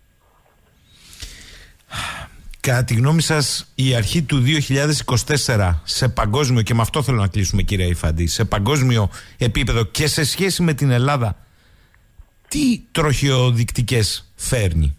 Speaker 1: Κατά τη γνώμη σας, η αρχή του δύο χιλιάδες είκοσι τέσσερα σε παγκόσμιο, και με αυτό θέλω να κλείσουμε, κύριε Υφαντή, σε παγκόσμιο επίπεδο και σε σχέση με την Ελλάδα, τι τροχιοδεικτικές φέρνει?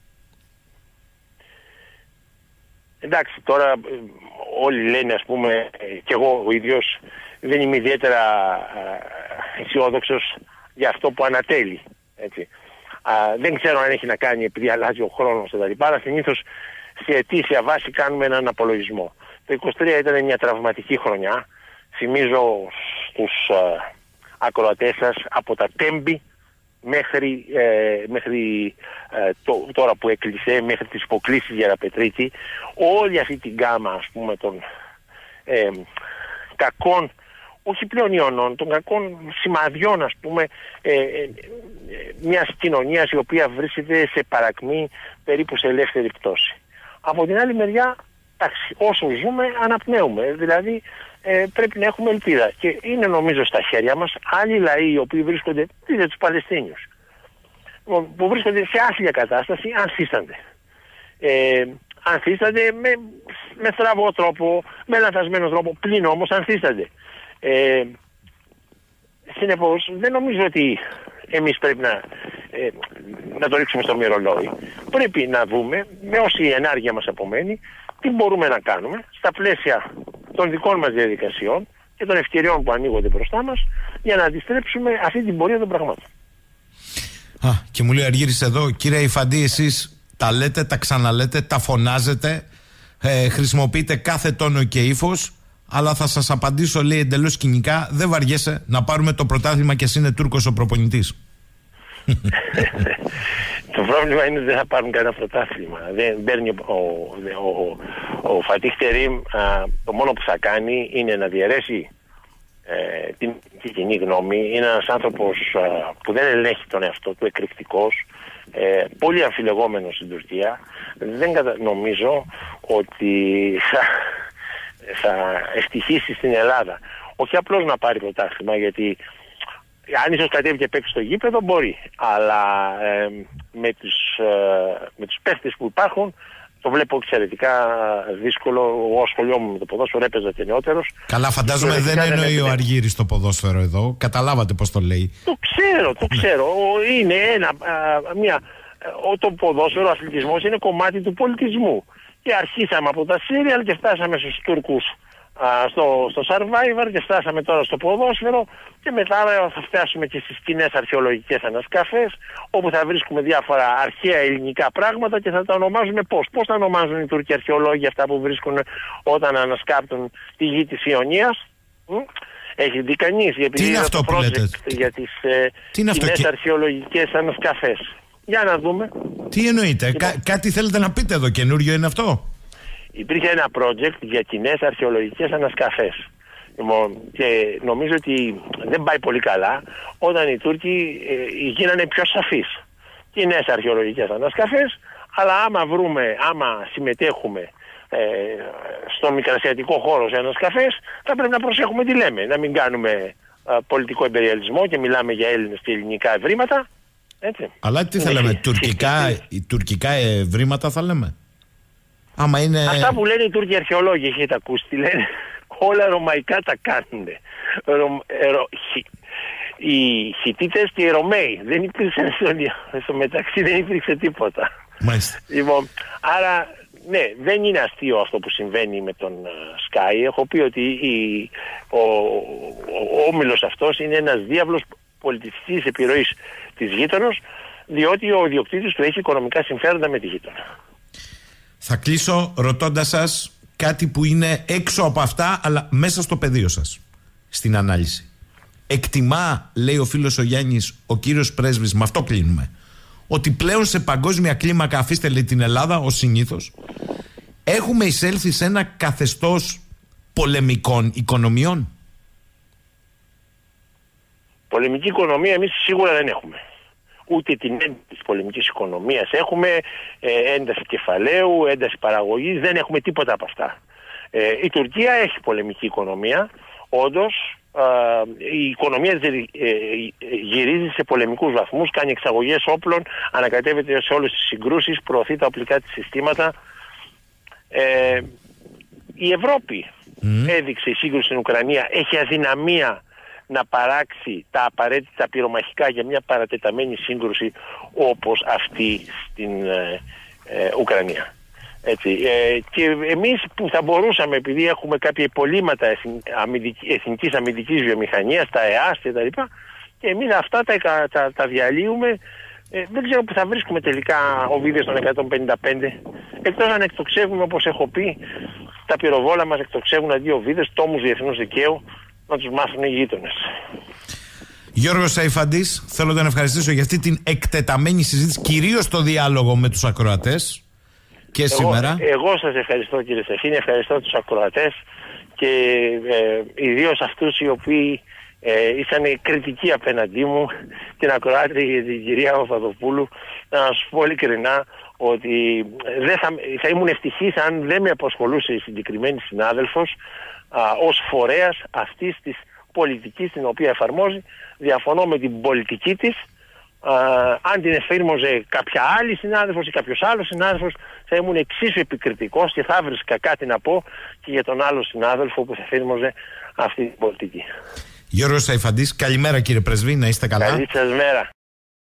Speaker 2: Εντάξει, τώρα όλοι λένε, ας πούμε, και εγώ ο ίδιος δεν είμαι ιδιαίτερα αισιόδοξος για αυτό που ανατέλει. Έτσι. Α, δεν ξέρω αν έχει να κάνει επειδή αλλάζει ο χρόνος κτλ. Αλλά συνήθως σε αιτήσια βάση κάνουμε έναν απολογισμό. Το είκοσι τρία ήταν μια τραυματική χρονιά. Θυμίζω στους α, ακροατές σας από τα Τέμπη μέχρι, ε, μέχρι ε, το, τώρα που έκλεισε, μέχρι τις υποκλήσεις Γεραπετρίτη, όλη αυτή την γκάμα, ας πούμε, των ε, κακών όχι πλέον ιονών, των κακών σημαδιών, ας πούμε, ε, ε, ε, μιας κοινωνίας η οποία βρίσκεται σε παρακμή, περίπου σε ελεύθερη πτώση. Από την άλλη μεριά, εντάξει, όσο ζούμε αναπνέουμε, δηλαδή ε, πρέπει να έχουμε ελπίδα. Και είναι νομίζω στα χέρια μας άλλοι λαοί οι οποίοι βρίσκονται, δείτε τους Παλαιστίνιους, που βρίσκονται σε άθλια κατάσταση, ανθίστανται. Ε, ανθίστανται με, με στραβό τρόπο, με λανθασμένο τρόπο, πλην όμως ανθίστανται. Ε, συνεπώς δεν νομίζω ότι εμείς πρέπει να, ε, να το ρίξουμε στο μυρολόι. Πρέπει να δούμε με όση ενάργεια μας απομένει τι μπορούμε να κάνουμε στα πλαίσια των δικών μας διαδικασιών και των ευκαιριών που ανοίγονται μπροστά μας για να αντιστρέψουμε αυτή την πορεία των πραγμάτων.
Speaker 1: Α, και μου λέει ο Αργύρης εδώ, κύριε Υφαντή, εσείς τα λέτε, τα ξαναλέτε, τα φωνάζετε, ε, χρησιμοποιείτε κάθε τόνο και ύφος, αλλά θα σας απαντήσω, λέει, εντελώς κοινικά, δεν βαριέσαι να πάρουμε το πρωτάθλημα και εσύ είναι Τούρκος ο προπονητής.
Speaker 2: Το πρόβλημα είναι ότι δεν θα πάρουν κανένα πρωτάθλημα. Δεν παίρνει ο, ο, ο, ο Φατίχ Τερίμ, το μόνο που θα κάνει είναι να διαιρέσει ε, την, την κοινή γνώμη. Είναι ένας άνθρωπος α, που δεν ελέγχει τον εαυτό του, εκρηκτικός, ε, πολύ αμφιλεγόμενος στην Τουρκία. Δεν κατα... νομίζω ότι θα, θα ευτυχήσει στην Ελλάδα. Όχι απλώς να πάρει πρωτάθλημα, γιατί αν ίσως κατέβει και παίξει στο γήπεδο μπορεί, αλλά ε, με, τους, ε, με τους παίχτες που υπάρχουν το βλέπω εξαιρετικά δύσκολο. Εγώ ασχολιόμουν με το ποδόσφαιρο, έπαιζα και νεότερος.
Speaker 1: Καλά, φαντάζομαι δεν εννοεί ο Αργύρης το ποδόσφαιρο εδώ. Καταλάβατε πώς το λέει.
Speaker 2: Το ξέρω, το ξέρω. Είναι ένα, μια, το ποδόσφαιρο, ο αθλητισμός είναι κομμάτι του πολιτισμού. Και αρχίσαμε από τα σύριαλ και φτάσαμε στους Τούρκους στο, στο Survivor και φτάσαμε τώρα στο ποδόσφαιρο και μετά θα φτάσουμε και στις κοινές αρχαιολογικές ανασκαφές όπου θα βρίσκουμε διάφορα αρχαία ελληνικά πράγματα και θα τα ονομάζουμε πώς. Πώς θα ονομάζουν οι Τούρκοι αρχαιολόγοι αυτά που βρίσκουν όταν ανασκάπτουν τη γη της Ιωνίας? Έχει δει κανείς?
Speaker 1: Τι είναι αυτό που λέτε?
Speaker 2: Για τις ε, κοινές και... αρχαιολογικές ανασκαφές. Για να δούμε.
Speaker 1: Τι εννοείτε? Λοιπόν, Κά- κάτι θέλετε να πείτε εδώ, καινούριο είναι αυτό?
Speaker 2: Υπήρχε ένα project για κοινές αρχαιολογικές ανασκαφές. Και νομίζω ότι δεν πάει πολύ καλά όταν οι Τούρκοι ε, γίνανε πιο σαφείς. Κοινές αρχαιολογικές ανασκαφές, αλλά άμα βρούμε, άμα συμμετέχουμε ε, στον μικρασιατικό χώρο σε ανασκαφές, θα πρέπει να προσέχουμε τι λέμε. Να μην κάνουμε ε, πολιτικό εμπεριαλισμό και μιλάμε για Έλληνες και ελληνικά ευρήματα. Έτσι.
Speaker 1: Αλλά τι θα λέμε, τουρκικά, τουρκικά ευρήματα θα λέμε? Άμα είναι...
Speaker 2: Αυτά που λένε οι Τούρκοι αρχαιολόγοι, έχετε ακούσει τι λένε? Όλα ρωμαϊκά τα κάνουν. Ρο, ρο, χι, οι Χιτίτες και οι Ρωμαίοι δεν υπήρξαν στο μεταξύ, δεν υπήρξε τίποτα.
Speaker 1: Μάλιστα.
Speaker 2: Λοιπόν, άρα ναι, δεν είναι αστείο αυτό που συμβαίνει με τον uh, Sky. Έχω πει ότι η, ο, ο, ο όμιλος αυτός είναι ένας διάβλος πολιτιστικής επιρροής της γείτονος, διότι ο ιδιοκτήτης του έχει οικονομικά συμφέροντα με τη γείτονα.
Speaker 1: Θα κλείσω ρωτώντας σας κάτι που είναι έξω από αυτά, αλλά μέσα στο πεδίο σας, στην ανάλυση. Εκτιμά, λέει ο φίλος ο Γιάννης, ο κύριος πρέσβης, με αυτό κλείνουμε, ότι πλέον σε παγκόσμια κλίμακα, αφήστε λέει την Ελλάδα ως συνήθως, έχουμε εισέλθει σε ένα καθεστώς πολεμικών οικονομιών?
Speaker 2: Πολεμική οικονομία εμείς σίγουρα δεν έχουμε. Ούτε την ένταση της πολεμικής οικονομίας έχουμε, ε, ένταση κεφαλαίου, ένταση παραγωγής, δεν έχουμε τίποτα από αυτά. Ε, η Τουρκία έχει πολεμική οικονομία, όντως ε, η οικονομία ε, ε, γυρίζει σε πολεμικούς βαθμούς, κάνει εξαγωγές όπλων, ανακατεύεται σε όλες τις συγκρούσεις, προωθεί τα οπλικά της συστήματα. Ε, η Ευρώπη mm. έδειξε η σύγκρουση στην Ουκρανία, έχει αδυναμία να παράξει τα απαραίτητα πυρομαχικά για μια παρατεταμένη σύγκρουση όπως αυτή στην ε, ε, Ουκρανία. Έτσι. Ε, και εμείς που θα μπορούσαμε, επειδή έχουμε κάποια υπολείμματα εθνικής αμυντικής βιομηχανίας, τα ΕΑΣ και τα λοιπά, και εμείς αυτά τα, τα, τα διαλύουμε, ε, δεν ξέρω που θα βρίσκουμε τελικά οβίδες των εκατόν πενήντα πέντε, εκτός αν εκτοξεύουμε, όπως έχω πει, τα πυροβόλα μας εκτοξεύουν αντί οβίδες, τόμους διεθνούς δικαίου, να τους μάθουν οι γείτονες.
Speaker 1: Γιώργος Σαϊφαντής, θέλω να τον ευχαριστήσω για αυτή την εκτεταμένη συζήτηση, κυρίως το διάλογο με τους ακροατές και εγώ, σήμερα.
Speaker 2: Εγώ σας ευχαριστώ κύριε Σεφίνη, ευχαριστώ τους ακροατές και και ε, ιδίως αυτούς οι οποίοι ε, ήσαν κριτικοί απέναντί μου, την ακροάτρια την κυρία Παπαδοπούλου, να σας πω ειλικρινά ότι δεν θα, θα ήμουν ευτυχής αν δεν με απασχολούσε η συγκεκριμένη συνάδελφος α, ως φορέας αυτής της πολιτικής την οποία εφαρμόζει. Διαφωνώ με την πολιτική της. Α, αν την εφήρμοζε κάποια άλλη συνάδελφος ή κάποιος άλλος συνάδελφος, θα ήμουν εξίσου επικριτικός και θα βρίσκα κάτι να πω και για τον άλλο συνάδελφο που θα εφήρμοζε αυτή την πολιτική.
Speaker 1: Γιώργος Σαϊφαντής, καλημέρα κύριε Πρεσβή, να είστε καλά.
Speaker 2: Καλή σας μέρα.